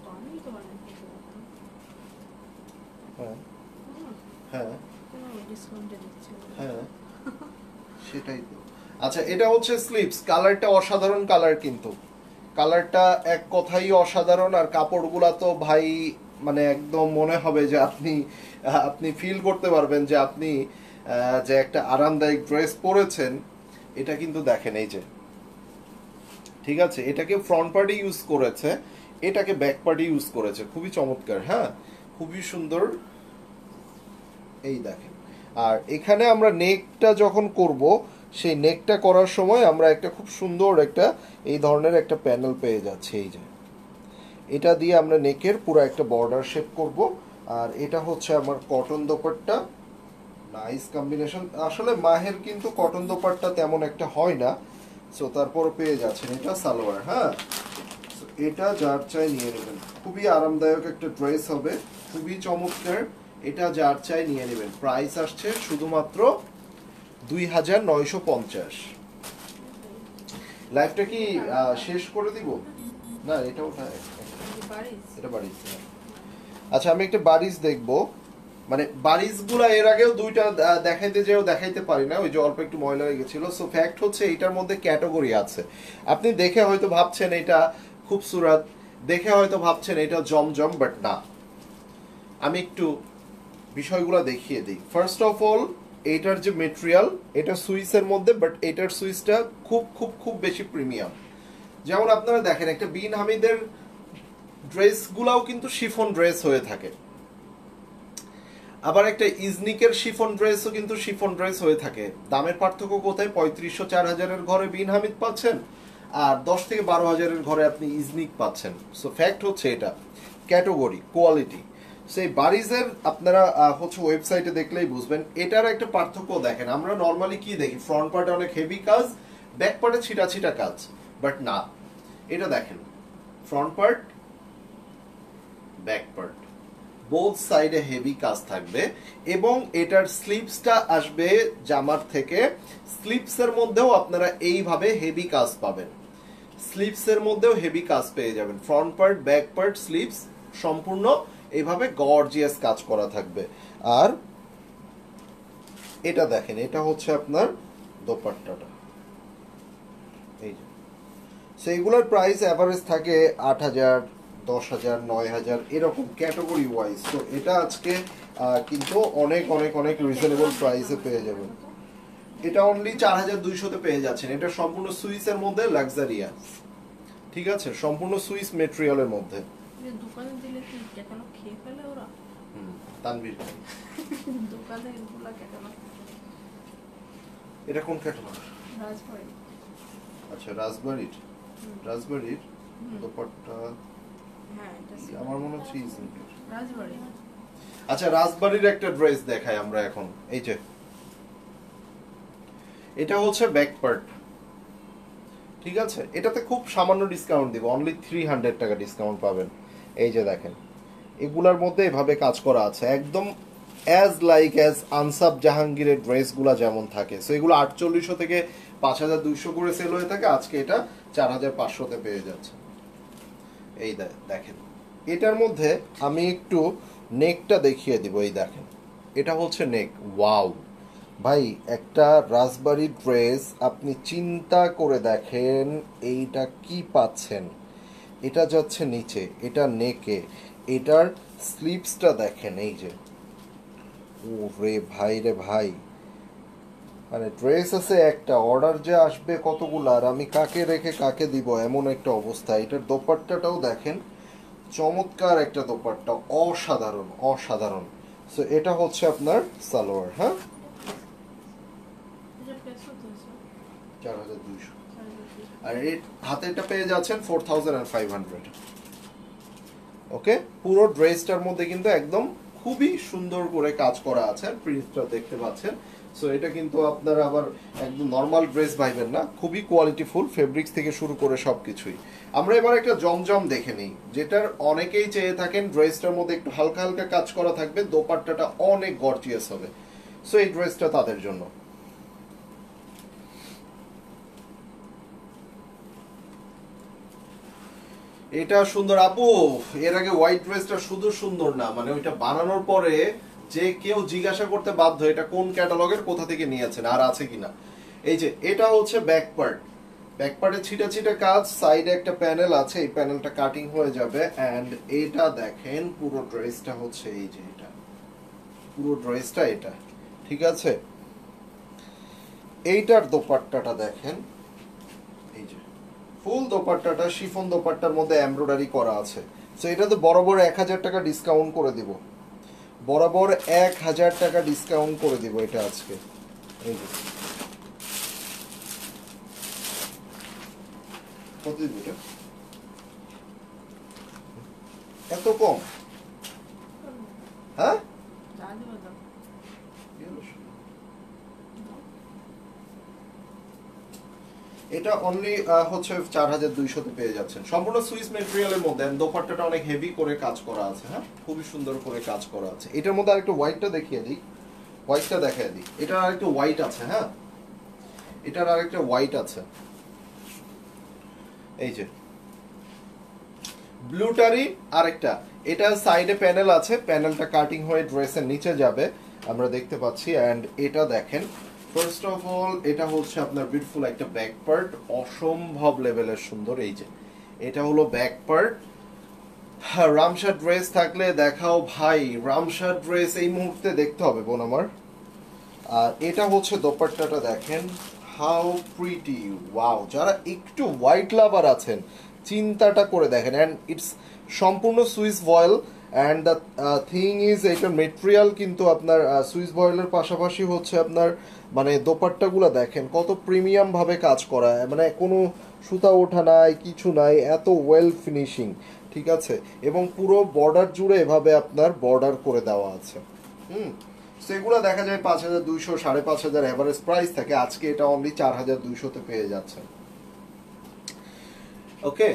হ্যাঁ হ্যাঁ হ্যাঁ, সেটাই তো। আচ্ছা, এটা হচ্ছে স্লিভস, কালারটা অসাধারণ কালার, কিন্তু কালারটা এক কথাই অসাধারণ। আর কাপড়গুলা তো ভাই মানে একদম মনে হবে যে আপনি আপনি ফিল করতে পারবেন যে আপনি যে একটা আরামদায়ক ড্রেস পরেছেন। এটা কিন্তু দেখেন, এই যে, ঠিক আছে, এটাকে ফ্রন্ট পার্টে ইউজ করেছে, এটাকে ব্যাক পার্টে ইউজ করেছে, খুবই চমৎকার, হ্যাঁ, খুবই সুন্দর। এই দেখেন, আর এখানে আমরা নেকটা যখন করব, সেই নেকটা করার সময় আমরা একটা খুব সুন্দর একটা এই ধরনের একটা প্যানেল পেয়ে যাচ্ছি। এই যে, এটা দিয়ে আমরা নেকের পুরো একটা বর্ডার শেপ করব। আর এটা হচ্ছে আমার কটন দোপাট্টা, নাইস কম্বিনেশন। আসলে মাহের কিন্তু কটন দোপাট্টা তেমন একটা হয় না, সো তারপর পেয়ে যাচ্ছেন এটা সালোয়ার, হ্যাঁ। এটা যার চাই নিয়ে নেবেন, খুবই আরামদায়ক একটা ড্রেস হবে, খুবই চমৎকার। এটা যার চাই নিয়ে নেবেন। প্রাইস আসছে শুধুমাত্র দুই হাজার নয়শো পঞ্চাশ। লাইভটা কি শেষ করে দিব? না, এটা ওটা, এটা বাড়িস। আচ্ছা, আমি একটা বাড়িস দেখবো। মানে বারিশগুলা এর আগেও দুইটা আহ, দেখাইতে যেও দেখাইতে পারি না, ওই যে অল্প একটু ময়লা হয়ে গেছিল। সো ফ্যাক্ট হচ্ছে এইটার মধ্যে ক্যাটাগরি আছে। আপনি দেখে হয়তো ভাবছেন এটা খুবসুরত, দেখে হয়তো ভাবছেন এটা জমজম, বাট না। আমি একটু বিষয়গুলো দেখিয়ে দিই। ফার্স্ট অফ অল, এইটার যে মেটেরিয়াল, এটা সুইসের মধ্যে, বাট এটার সুইসটা খুব খুব খুব বেশি প্রিমিয়াম। যেমন আপনারা দেখেন একটা বিন হামিদের ড্রেসগুলাও কিন্তু শিফন ড্রেস হয়ে থাকে, আবার একটা ইজনিকের শিফন ড্রেসও কিন্তু শিফন ড্রেস হয়ে থাকে। দামের পার্থক্য কোথায়? পঁয়ত্রিশশো চার হাজারের ঘরে বিন হামিদ পাচ্ছেন, আর দশ থেকে বারো হাজারের ঘরে আপনি ইজনিক পাচ্ছেন। সো ফ্যাক্ট হচ্ছে এটা ক্যাটাগরি, কোয়ালিটি। সেই বারিজের আপনারা আহ, হচ্ছে ওয়েবসাইটে দেখলেই বুঝবেন। এটার একটা পার্থক্য দেখেন, আমরা নর্মালি কি দেখি, ফ্রন্ট পার্টে অনেক হেভি কাজ, ব্যাক পার্টে ছিটা ছিটা কাজ, বাট না, এটা দেখেন front part, back part, both সাইডে হেভি কাজ থাকবে, এবং এটার স্লিপসটা আসবে জামার থেকে। স্লিপসের মধ্যেও আপনারা এইভাবে হেভি কাজ পাবেন, স্লিপসের মধ্যেও হেভি কাজ পেয়ে যাবেন। Front part, back part, sleeves সম্পূর্ণ এইভাবে গর্জিয়াস কাজ করা থাকবে। আর এটা দেখেন, এটা হচ্ছে আপনার দোপাট্টাটা, এই যে সেইগুলোর প্রাইস অ্যাভারেজ থাকে আট হাজার, দশ হাজার, নয় হাজার, এরকম ক্যাটাগরি ওয়াইজ। তো এটা আজকে আহ, কিন্তু অনেক অনেক অনেক রিজনেবল প্রাইসে পেয়ে যাবেন। এটা অনলি চার হাজার দুইশোতে পেয়ে যাচ্ছেন। এটা সম্পূর্ণ সুইসের মধ্যে লাক্সারিয়া, ঠিক আছে, সম্পূর্ণ সুইস মেটেরিয়ালের মধ্যে। যে দোকানে দিলে কি কেন খেয়ে ফেলে ওরা? হুম, তানভীর ভাই, দোকানে এগুলা কেন? এটা কোন ক্যাটাগরি? রাজবাড়ি। আচ্ছা, রাজবাড়ির, রাজবাড়ির দোপাট্টা, হ্যাঁ, এটা আমার মনে হচ্ছে ইজনিকের। রাজবাড়ি। আচ্ছা, রাজবাড়ির একটা ড্রেস দেখাই আমরা এখন। এই যে এটা হচ্ছে ব্যাক পার্ট, ঠিক আছে, এটাতে খুব সামান্য ডিসকাউন্ট দিব, অনলি থ্রি হান্ড্রেড টাকা ডিসকাউন্ট পাবেন। এই যে দেখেন, এগুলার মধ্যে এভাবে কাজ করা আছে, একদম অ্যাজ লাইক অ্যাজ আনসাব জাহাঙ্গীরের ড্রেসগুলো যেমন থাকে। সো এগুলো আটচল্লিশশো থেকে পাঁচ হাজার দুইশো করে সেল হয়ে থাকে, আজকে এটা চার হাজার পাঁচশোতে পেয়ে যাচ্ছে। এই দেখেন, এটার মধ্যে আমি একটু নেকটা দেখিয়ে দিব। এই দেখেন, এটা হচ্ছে নেক। ওয়াও ভাই, একটা রাজবাড়ি ড্রেস আপনি চিন্তা করে দেখেন এইটা কি পাচ্ছেন। এটা যাচ্ছে নিচে, এটা নেকে, এটার স্লিপসটা দেখেন, এই যে, ও রে ভাই রে ভাই, মানে ড্রেস আছে একটা, অর্ডার যে আসবে কতগুলো, আর আমি কাকে রেখে কাকে দিব এমন একটা অবস্থা। এটার দোপাট্টাটাও দেখেন, চমৎকার একটা দোপাট্টা, অসাধারণ অসাধারণ। সো এটা হচ্ছে আপনার সালোয়ার, হ্যাঁ, এটা পেছন তো আছে। চার হাজার দুইশো, আর এই হাতেরটা পেয়ে যাচ্ছেন four thousand and five hundred. Okay, পুরো ড্রেসটার মধ্যে কিন্তু একদম খুবই সুন্দর করে কাজ করা আছে, প্রিন্টটা দেখতে পাচ্ছেন। সো এটা কিন্তু আপনারা আবার একদম নর্মাল ড্রেস ভাইবেন না, খুবই কোয়ালিটিফুল, ফেব্রিক্স থেকে শুরু করে সবকিছুই। আমরা এবার একটা জমজম দেখে নিই, যেটার অনেকেই চেয়ে থাকেন। ড্রেসটার মধ্যে একটু হালকা হালকা কাজ করা থাকবে, দোপাট্টাটা অনেক গর্জিয়াস হবে। সো এই ড্রেসটা তাদের জন্য। এটা সুন্দর আপু, এর আগে হোয়াইট ড্রেসটা শুধু সুন্দর না, মানে ওইটা বানানোর পরে যে কেউ জিজ্ঞাসা করতে বাধ্য এটা কোন ক্যাটালগের, কোথা থেকে নিয়েছেন, আর আছে কিনা। এই যে এটা হচ্ছে ব্যাক পার্ট, ব্যাক পার্টে ছিটা ছিটা কাজ, সাইডে একটা প্যানেল আছে, এই প্যানেলটা কাটিং হয়ে যাবে। এন্ড এটা দেখেন, পুরো ড্রেসটা হচ্ছে এই যে, এটা পুরো ড্রেসটা এটা, ঠিক আছে। এইটার দোপাট্টাটা দেখেন, এই যে ফুল দোপাট্টাটা শিফন দোপাট্টার মধ্যে এমব্রয়ডারি করা আছে। সো এটা তো বরাবর এক হাজার টাকা ডিসকাউন্ট করে দিব, বরাবর এক হাজার টাকা ডিসকাউন্ট করে দিব এটা আজকে। এই যে কত দিব এটা, এত কম, হ্যাঁ, এটা অনলি হচ্ছে চার হাজার দুইশোতে পেয়ে যাচ্ছেন, সম্পূর্ণ সুইস মেটেরিয়ালের মধ্যে। দোপাট্টাটা অনেক হেভি করে কাজ করা আছে, হ্যাঁ, খুবই সুন্দর করে কাজ করা আছে। এটার মধ্যে আরেকটু হোয়াইটটা দেখিয়ে দিই, হোয়াইটটা দেখিয়ে দিই। এটার আরেকটু হোয়াইট আছে, হ্যাঁ, এটার আরেকটা হোয়াইট আছে, এই যে ব্লুটারই আরেকটা, এটা সাইডে প্যানেল আছে, প্যানেলটা কাটিং হয়ে ড্রেসের নিচে যাবে আমরা দেখতে পাচ্ছি। অ্যান্ড এটা দেখেন, ফার্স্ট অফ অল এটা হচ্ছে আপনার বিউটিফুল একটা ব্যাক পার্ট, অসম্ভব লেভেলের সুন্দর। এই যে এটা হলো ব্যাক পার্ট। হ্যাঁ, রামশার ড্রেস থাকলে দেখাও ভাই, রামশার ড্রেস এই মুহূর্তে দেখতে হবে বোন আমার। আর এটা হচ্ছে দোপাট্টাটা দেখেন, হাউ প্রিটি, ওয়াও। যারা একটু হোয়াইট লাভার আছেন চিন্তাটা করে দেখেন। অ্যান্ড ইটস সম্পূর্ণ Swiss voile. And the thing is এটার মেটেরিয়াল কিন্তু আপনার সুইস ভয়েলের পাশাপাশি হচ্ছে আপনার মানে দোপাট্টাগুলো দেখেন কত প্রিমিয়াম ভাবে কাজ করা, মানে কোনো সুতা ওঠা নাই, কিছু নাই, এত ওয়েল ফিনিশিং, ঠিক আছে। এবং পুরো বর্ডার জুড়ে এভাবে আপনার বর্ডার করে দেওয়া আছে। হুম, সেগুলো দেখা যায় পাঁচ হাজার দুইশো সাড়ে পাঁচ হাজার অ্যাভারেজ প্রাইস থাকে, আজকে এটা অনলি চার হাজার দুইশোতে পেয়ে যাচ্ছে। ওকে,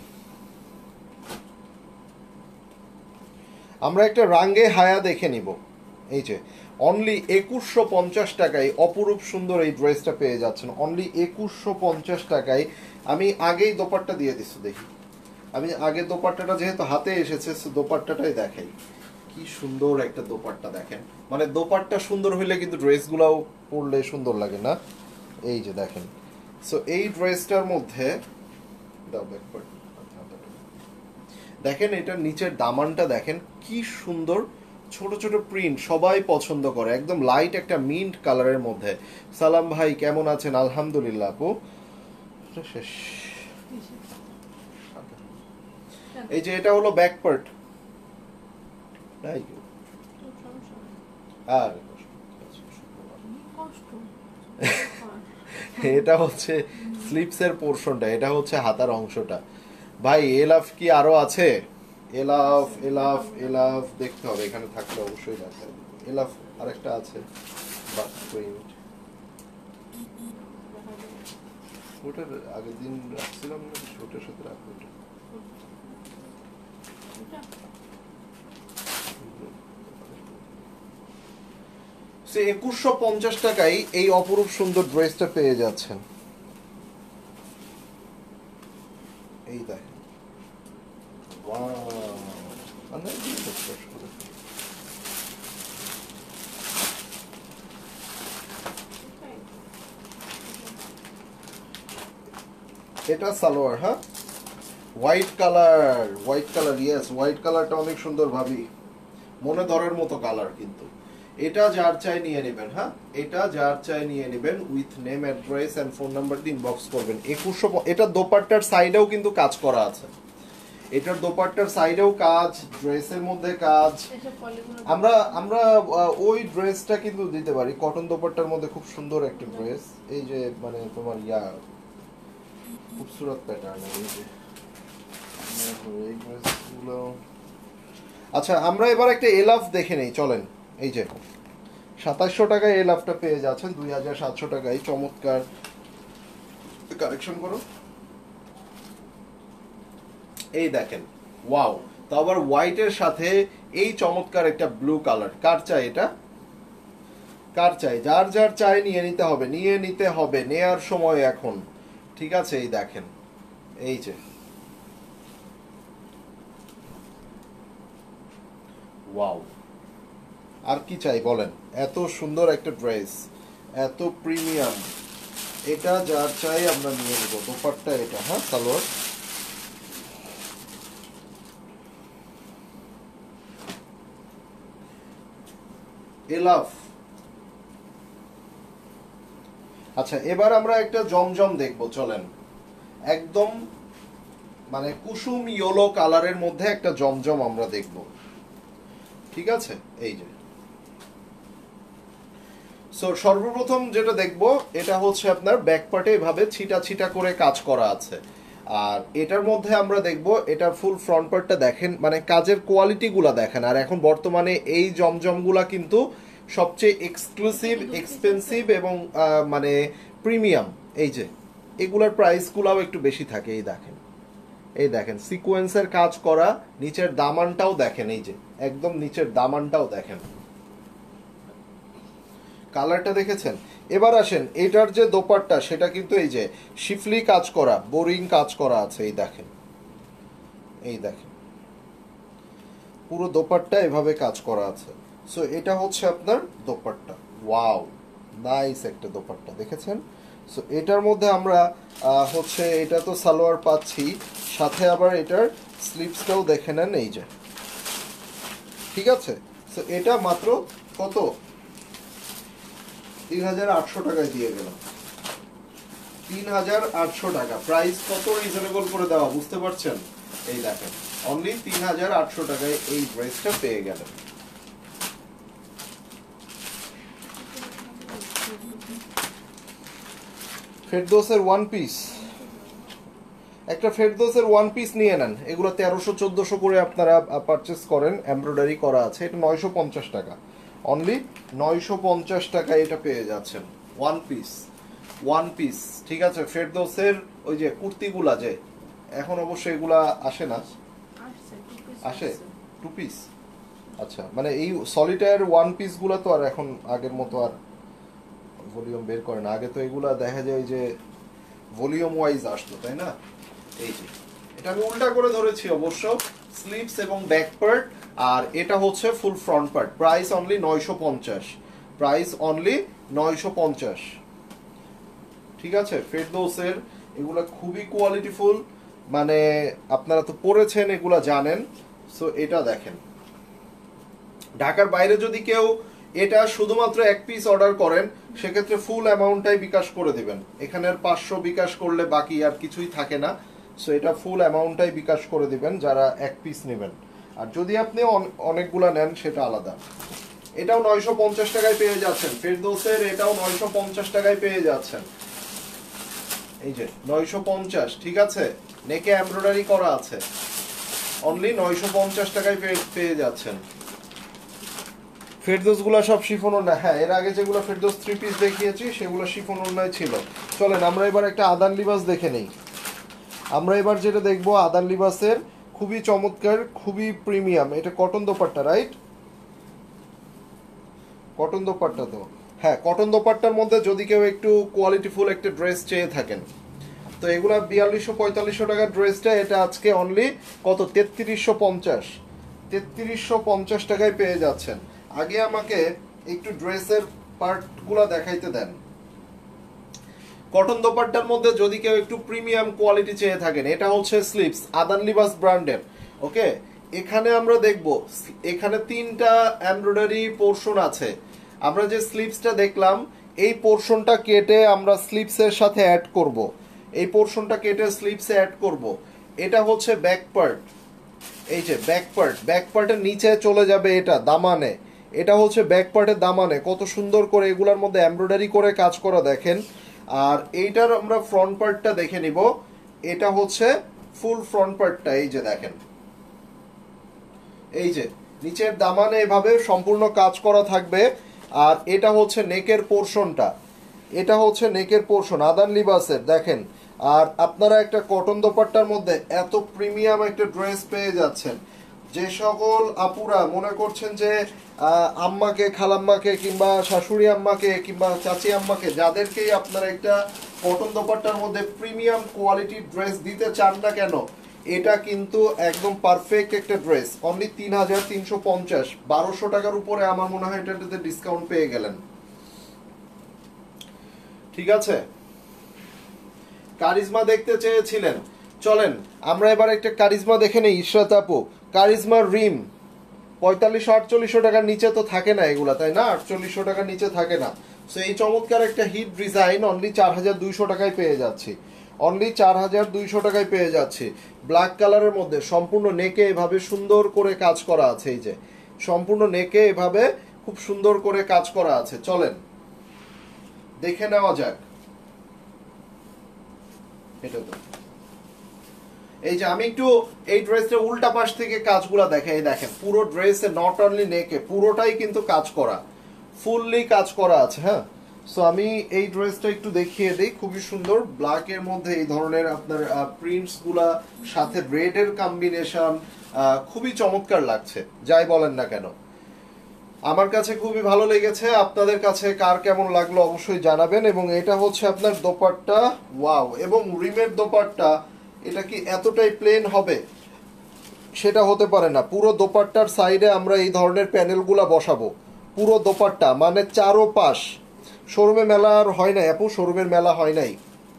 আমরা একটা রাঙ্গে হায়া দেখে নিব। এই যে অনলি একুশশো পঞ্চাশ টাকায় অপরূপ সুন্দর এই ড্রেসটা পেয়ে যাচ্ছেন, অনলি একুশশো পঞ্চাশ টাকায়। আমি আগেই দোপাট্টা দিয়ে দিচ্ছি, দেখি আমি আগে দোপাট্টাটা যেহেতু হাতে এসেছে দোপাট্টাটাই দেখাই। কি সুন্দর একটা দোপাট্টা দেখেন, মানে দোপাট্টা সুন্দর হইলে কিন্তু ড্রেসগুলাও পরলে সুন্দর লাগে না। এই যে দেখেন, সো এই ড্রেসটার মধ্যে দেখেন এটার নিচের দামানটা দেখেন কি সুন্দর, ছোট ছোট প্রিন্ট, সবাই পছন্দ করে, একদম লাইট একটা মিন্ট কালারের মধ্যে। সালাম ভাই কেমন আছেন? আলহামদুলিল্লাহ আপু। শেষ। এই যে এটা হলো ব্যাক পার্ট। আর এটা হচ্ছে স্লিপসের পোরশনটা, এটা হচ্ছে হাতার অংশটা। ভাই এলাফ কি আরো আছে? এলাফ এলাফ এলাফ দেখতে হবে, এখানে থাকলে অবশ্যই দেখা যাবে। এলাফ আরেকটা আছে, বাস প্রিন্ট, ওটার আগের দিন রাখছিলাম না, ওটার সাথে রাখবো। একুশশো পঞ্চাশ টাকায় এই অপরূপ সুন্দর ড্রেসটা পেয়ে যাচ্ছেন। এই দেখেন, এটা সালোয়ার, হ্যাঁ white colour, white colour, yes white কালারটা অনেক সুন্দর ভাবি, মনে ধরার মতো কালার। কিন্তু এটা যার চাই নিয়ে নেবেন, হ্যাঁ এটা যার চাই নিয়ে নেবেন, with name address and phone number দিয়ে ইনবক্স করবেন। একুশশো, এটা দোপাট্টার সাইডেও কিন্তু কাজ করা আছে, এটার দোপাট্টার সাইডেও কাজ, ড্রেসের মধ্যে কাজ। আমরা আমরা ওই ড্রেসটা কিন্তু দিতে পারি, কটন দোপাট্টার মধ্যে খুব সুন্দর একটা ড্রেস। এই যে মানে তোমার ইয়া খুবসুরত প্যাটার্ন, এই যে এই ড্রেসগুলো। আচ্ছা আমরা এবার একটা এলাফ দেখে নেই চলেন। এই যে সাতাশশো টাকায় এলাফটা পেয়ে যাচ্ছেন, দুই হাজার সাতশো টাকায়, চমৎকার। কারেকশন করো, এই দেখেন, ওয়াও। তো আবার হোয়াইটের সাথে এই চমৎকার একটা ব্লু কালার। কার চাই এটা? কার চাই? যার যার চাই নিয়ে নিতে হবে, নিয়ে নিতে হবে, নেয়ার সময় এখন, ঠিক আছে। এই দেখেন, এই যে ওয়াও, আর কি চাই বলেন? এত সুন্দর একটা ড্রেস, এত প্রিমিয়াম, এটা যার চাই আমরা নিয়ে নেব। দোপাট্টা এটা, হ্যাঁ সালোয়ার। এলাফ। আচ্ছা এবার আমরা একটা জমজম দেখবো চলেন, একদম মানে কুসুম ইয়েলো কালারের মধ্যে একটা জমজম আমরা দেখব, ঠিক আছে। এই যে সো সর্বপ্রথম যেটা দেখব এটা হচ্ছে আপনার ব্যাক পার্টে এভাবে ছিটা ছিটা করে কাজ করা আছে। আর এটার মধ্যে আমরা দেখব এটার ফুল ফ্রন্ট পার্টটা দেখেন, মানে কাজের কোয়ালিটিগুলা দেখেন। আর এখন বর্তমানে এই জমজমগুলা কিন্তু সবচেয়ে এক্সক্লুসিভ, এক্সপেন্সিভ এবং মানে প্রিমিয়াম। এই যে এগুলার প্রাইসগুলাও একটু বেশি থাকে। এই দেখেন, এই দেখেন সিকোয়েন্সের কাজ করা, নিচের দামানটাও দেখেন, এই যে একদম নিচের দামানটাও দেখেন, কালারটা দেখেছেন। এবার আসেন এটার যে দোপাট্টা সেটা কিন্তু এই যে শিফলি কাজ করা, বোরিং কাজ করা আছে, এই দেখেন এই দেখেন পুরো দোপাট্টা এভাবে কাজ করা আছে। সো এটা হচ্ছে আপনার দোপাট্টা। ওয়াও, নাইস একটা দোপাট্টা, দেখেছেন? সো এটার মধ্যে আমরা আহ, হচ্ছে এটা তো সালোয়ার পাচ্ছি, সাথে আবার এটার স্লিভসটাও দেখে নেন, এই যে, ঠিক আছে? সো এটা মাত্র কত, তিন হাজার আটশো টাকায় দিয়ে গেলাম। তিন হাজার আটশো টাকা প্রাইস, কত রিজনেবল করে দেওয়া, বুঝতে পারছেন? এই দেখেন, অনলি তিন হাজার আটশো টাকায় এই ড্রেসটা পেয়ে গেলেন। ফেরদৌসের ওয়ান পিস, একটা ফেরদৌসের ওয়ান পিস নিয়ে নেন, এগুলো তেরোশো চোদ্দশো করে আপনারা পারচেস করেন, এমব্রয়ডারি করা আছে, এটা নয়শো পঞ্চাশ টাকা, অনলি নয়শো পঞ্চাশ টাকায় এটা পেয়ে যাচ্ছেন ওয়ান পিস। ওয়ান পিস, ঠিক আছে? ফেরদৌসের ওই যে কুর্তিগুলা, যে এখন অবশ্য এগুলা আসে না, আসে টু পিস, আচ্ছা, মানে এই সলিটায়ার ওয়ান পিস গুলা তো আর এখন আগের মতো আর ভলিউম বের করে না, আগে তো এগুলা দেখা যায় যে ভলিউম ওয়াইজ আসতো, তাই না? এই যে এটা আমি উল্টা করে ধরেছি অবশ্য, স্লিভস এবং ব্যাক পার্ট, আর এটা হচ্ছে full front part. Price only নয়শো পঞ্চাশ, প্রাইস অনলি নয়শো পঞ্চাশ, ঠিক আছে? ফেরদৌসের এগুলা খুবই কোয়ালিটিফুল, মানে আপনারা তো পড়েছেন, এগুলা জানেন। সো এটা দেখেন, ঢাকার বাইরে যদি কেউ এটা শুধুমাত্র এক পিস অর্ডার করেন, সেক্ষেত্রে ফুল অ্যামাউন্টটাই বিকাশ করে দিবেন। এখানে আর পাঁচশো বিকাশ করলে বাকি আর কিছুই থাকে না। সো এটা ফুল অ্যামাউন্টটাই বিকাশ করে দিবেন যারা এক পিস নেবেন, আর যদি আপনি অনেকগুলা নেন সেটা আলাদা। এটাও নয়শো পঞ্চাশ টাকায় পেয়ে যাচ্ছেন, ফেরদৌসের এটাও নয়শো পঞ্চাশ টাকায় পেয়ে যাচ্ছেন, এই যে নয়শো পঞ্চাশ, ঠিক আছে? নেকে এমব্রয়ডারি করা আছে, অনলি নয়শো পঞ্চাশ টাকায় পেয়ে যাচ্ছেন। ফেরদৌস গুলা সব শিফন ওড়না, হ্যাঁ, এর আগে যেগুলো ফেরদৌস থ্রি পিস দেখিয়েছি সেগুলো শিফন ওড়নায় ছিল। চলেন আমরা এবার একটা আদান লিবাস দেখে নেই। আমরা এবার যেটা দেখবো আদান লিবাসের খুবই চমৎকার, খুবই প্রিমিয়াম, এটা cotton dupatta, right? Cotton dupatta তো, হ্যাঁ, কটন দোপাট্টার মধ্যে যদি কেউ একটু কোয়ালিটিফুল একটা ড্রেস চেয়ে থাকেন, তো এগুলা বিয়াল্লিশশো পঁয়তাল্লিশশো টাকার ড্রেসটা এটা আজকে অনলি কত, তেত্রিশশো পঞ্চাশ, তেত্রিশশো পঞ্চাশ টাকায় পেয়ে যাচ্ছেন। আগে আমাকে একটু ড্রেসের পার্টগুলো দেখাইতে দেন। কটন দোপাট্টার মধ্যে যদি কেউ একটু প্রিমিয়াম কোয়ালিটি চেয়ে থাকেন, এটা হচ্ছে স্লিভস, আদান লিবাস ব্র্যান্ডের, ওকে? এখানে আমরা দেখব, এখানে তিনটা এমব্রয়ডারি পোর্শন আছে। আমরা যে স্লিভসটা দেখলাম, এই পোর্শনটা কেটে আমরা স্লিভসের সাথে অ্যাড করব, এই পোর্শনটা কেটে স্লিভসে অ্যাড করব। এটা হচ্ছে ব্যাক পার্ট, এই যে ব্যাক পার্ট, ব্যাক পার্টের নিচে চলে যাবে এটা দামানে, এটা হচ্ছে ব্যাক পার্টের দামানে, কত সুন্দর করে এগুলোর মধ্যে এমব্রয়ডারি করে কাজ করা দেখেন। আর এইটার আমরা ফ্রন্ট পার্টটা দেখে নিব, এটা হচ্ছে ফুল ফ্রন্ট পার্টটা, এই যে দেখেন, এই যে নিচের দামানে এভাবে সম্পূর্ণ কাজ করা থাকবে। আর এটা হচ্ছে নেকের পোর্শনটা, এটা হচ্ছে নেকের পোর্শন আদান লিবাসের, দেখেন। আর আপনারা একটা কটন দোপাট্টার মধ্যে এত প্রিমিয়াম একটা ড্রেস পেয়ে যাচ্ছেন। যে সকল আপুরা মনে করছেন যে আম্মাকে, খালাম্মাকে কিংবা শাশুড়ি আম্মাকে কিংবা চাচি আম্মাকে, যাদেরকেই আপনারা একটা কটন দোপাট্টার মধ্যে প্রিমিয়াম কোয়ালিটির ড্রেস দিতে চান না কেন, এটা কিন্তু একদম পারফেক্ট একটা ড্রেস। অনলি তিন হাজার তিনশো পঞ্চাশ, বারোশো টাকার উপরে আমার মনে হয় এটাতে ডিসকাউন্ট পেয়ে গেলেন, ঠিক আছে? কারিজমা দেখতে চেয়েছিলেন, চলেন আমরা এবার একটা কারিজমা দেখে নেই। ইশরাত আপু, কারিজমা রিম পঁয়তাল্লিশশো আটচল্লিশশো টাকার নিচে তো থাকে না এগুলা, তাই না? আটচল্লিশশো টাকার নিচে থাকে না। সো এই চমৎকার একটা হিট ডিজাইন অনলি চার হাজার দুইশো টাকায় পেয়ে যাচ্ছি, অনলি চার হাজার দুইশো টাকায় পেয়ে যাচ্ছি। ব্ল্যাক কালারের মধ্যে সম্পূর্ণ নেকে এভাবে সুন্দর করে কাজ করা আছে, এই যে সম্পূর্ণ নেকে এভাবে খুব সুন্দর করে কাজ করা আছে। চলেন দেখে নেওয়া যাক। এটা তো এই যে আমি একটু এই ড্রেসের উল্টা পাশ থেকে কাজগুলো দেখাই, দেখেন পুরো ড্রেসে নট অনলি নেকে, পুরোটাই কিন্তু কাজ করা, ফুললি কাজ করা আছে, হ্যাঁ। সো আমি এই ড্রেসটা একটু দেখিয়ে দিই, খুবই সুন্দর ব্ল্যাক এর মধ্যে এই ধরনের আপনার প্রিন্টস গুলা, সাথে রেড এর কম্বিনেশন, খুবই চমৎকার লাগছে, যাই বলেন না কেন। আমার কাছে খুবই ভালো লেগেছে, আপনাদের কাছে কার কেমন লাগলো অবশ্যই জানাবেন। এবং এটা হচ্ছে আপনার দোপাট্টা, ওয়াও, এবং রিমের দোপাট্টা, এটা কি এতটাই প্লেন হবে? সেটা হতে পারে না। পুরো দোপাট্টার সাইডে আমরা এই ধরনের প্যানেলগুলা বসাবো, পুরো দোপাট্টা মানে চারো পাশ। শোরুমে মেলা আর হয় নাই আপু, শোরুমের মেলা হয় নাই।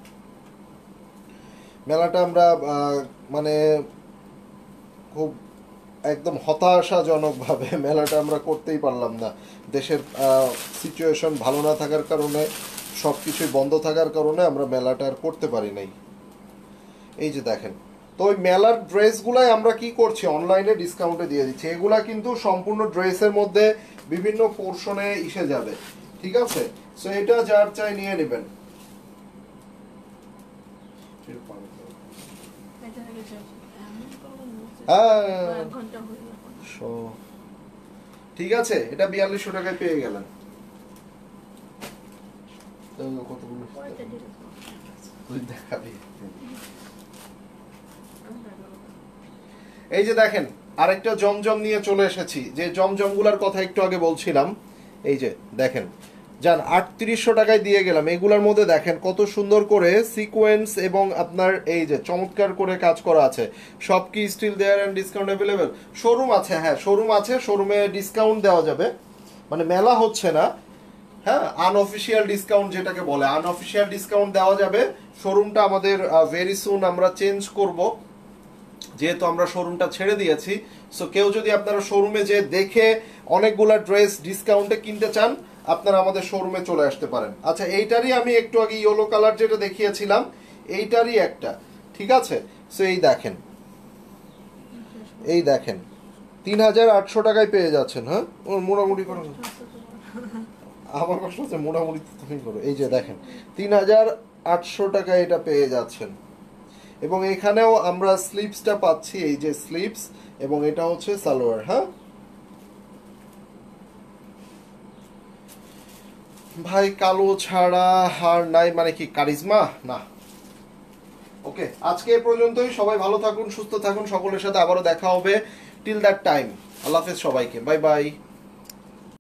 মেলাটা আমরা মানে খুব একদম হতাশাজনকভাবে মেলাটা আমরা করতেই পারলাম না। দেশের সিচুয়েশন ভালো না থাকার কারণে, সব কিছুই বন্ধ থাকার কারণে আমরা মেলাটা আর করতে পারি নাই। এই যে দেখেন, তো ওই মেলার ড্রেসগুলাই আমরা কি করছি, অনলাইনে ডিসকাউন্টে দিয়ে দিচ্ছি। এগুলা কিন্তু সম্পূর্ণ ড্রেসের মধ্যে বিভিন্ন পোর্শনে এসে যাবে, ঠিক আছে? সো এটা যার চাই নিয়ে নেবেন। ঠিক আছে, এটা বিয়াল্লিশশো টাকায় পেয়ে গেলেন। এই যে দেখেন, আরেকটা জমজম নিয়ে চলে এসেছি। যে জমজমগুলার কথা একটু আগে বলছিলাম, এই যে দেখেন, যান আটত্রিশশো টাকায় দিয়ে গেলাম। এগুলার মধ্যে দেখেন কত সুন্দর করে সিকোয়েন্স এবং আপনার এই যে চমৎকার করে কাজ করা আছে। সব কি still there and discount available? Showroom আছে, হ্যাঁ শোরুম আছে, শোরুমে ডিসকাউন্ট দেওয়া যাবে, মানে মেলা হচ্ছে না, হ্যাঁ আনঅফিশিয়াল ডিসকাউন্ট যেটাকে বলে, আনঅফিশিয়াল ডিসকাউন্ট দেওয়া যাবে। শোরুমটা আমাদের ভেরি সুন আমরা চেঞ্জ করব, যেহেতু আমরা শোরুমটা ছেড়ে দিয়েছি। সো কেউ যদি আপনারা শোরুমে যে দেখে অনেকগুলা ড্রেস ডিসকাউন্টে কিনতে চান, আপনারা আমাদের শোরুমে চলে আসতে পারেন। আচ্ছা, এইটারই আমি একটু আগে ইয়েলো কালার যেটা দেখিয়েছিলাম, এইটারই একটা, ঠিক আছে? সো এই দেখেন, এই দেখেন তিন হাজার আটশো টাকায় পেয়ে যাচ্ছেন। হ্যাঁ, মোটামুটি করো, আমার কষ্ট হচ্ছে, মোটামুটি তুমি করো। এই যে দেখেন তিন হাজার আটশো টাকায় এটা পেয়ে যাচ্ছেন। এবং এখানেও আমরা স্লিপসটা পাচ্ছি, এই যে স্লিপস, এবং এটা হচ্ছে সালোয়ার। হ্যাঁ ভাই, কালো ছাড়া আর নাই মানে কি কারিজমা না। ওকে, আজকে এ পর্যন্তই। সবাই ভালো থাকুন, সুস্থ থাকুন, সকলের সাথে আবারও দেখা হবে। টিল দ্যাট টাইম, আল্লাহ হাফেজ সবাইকে, বাই বাই।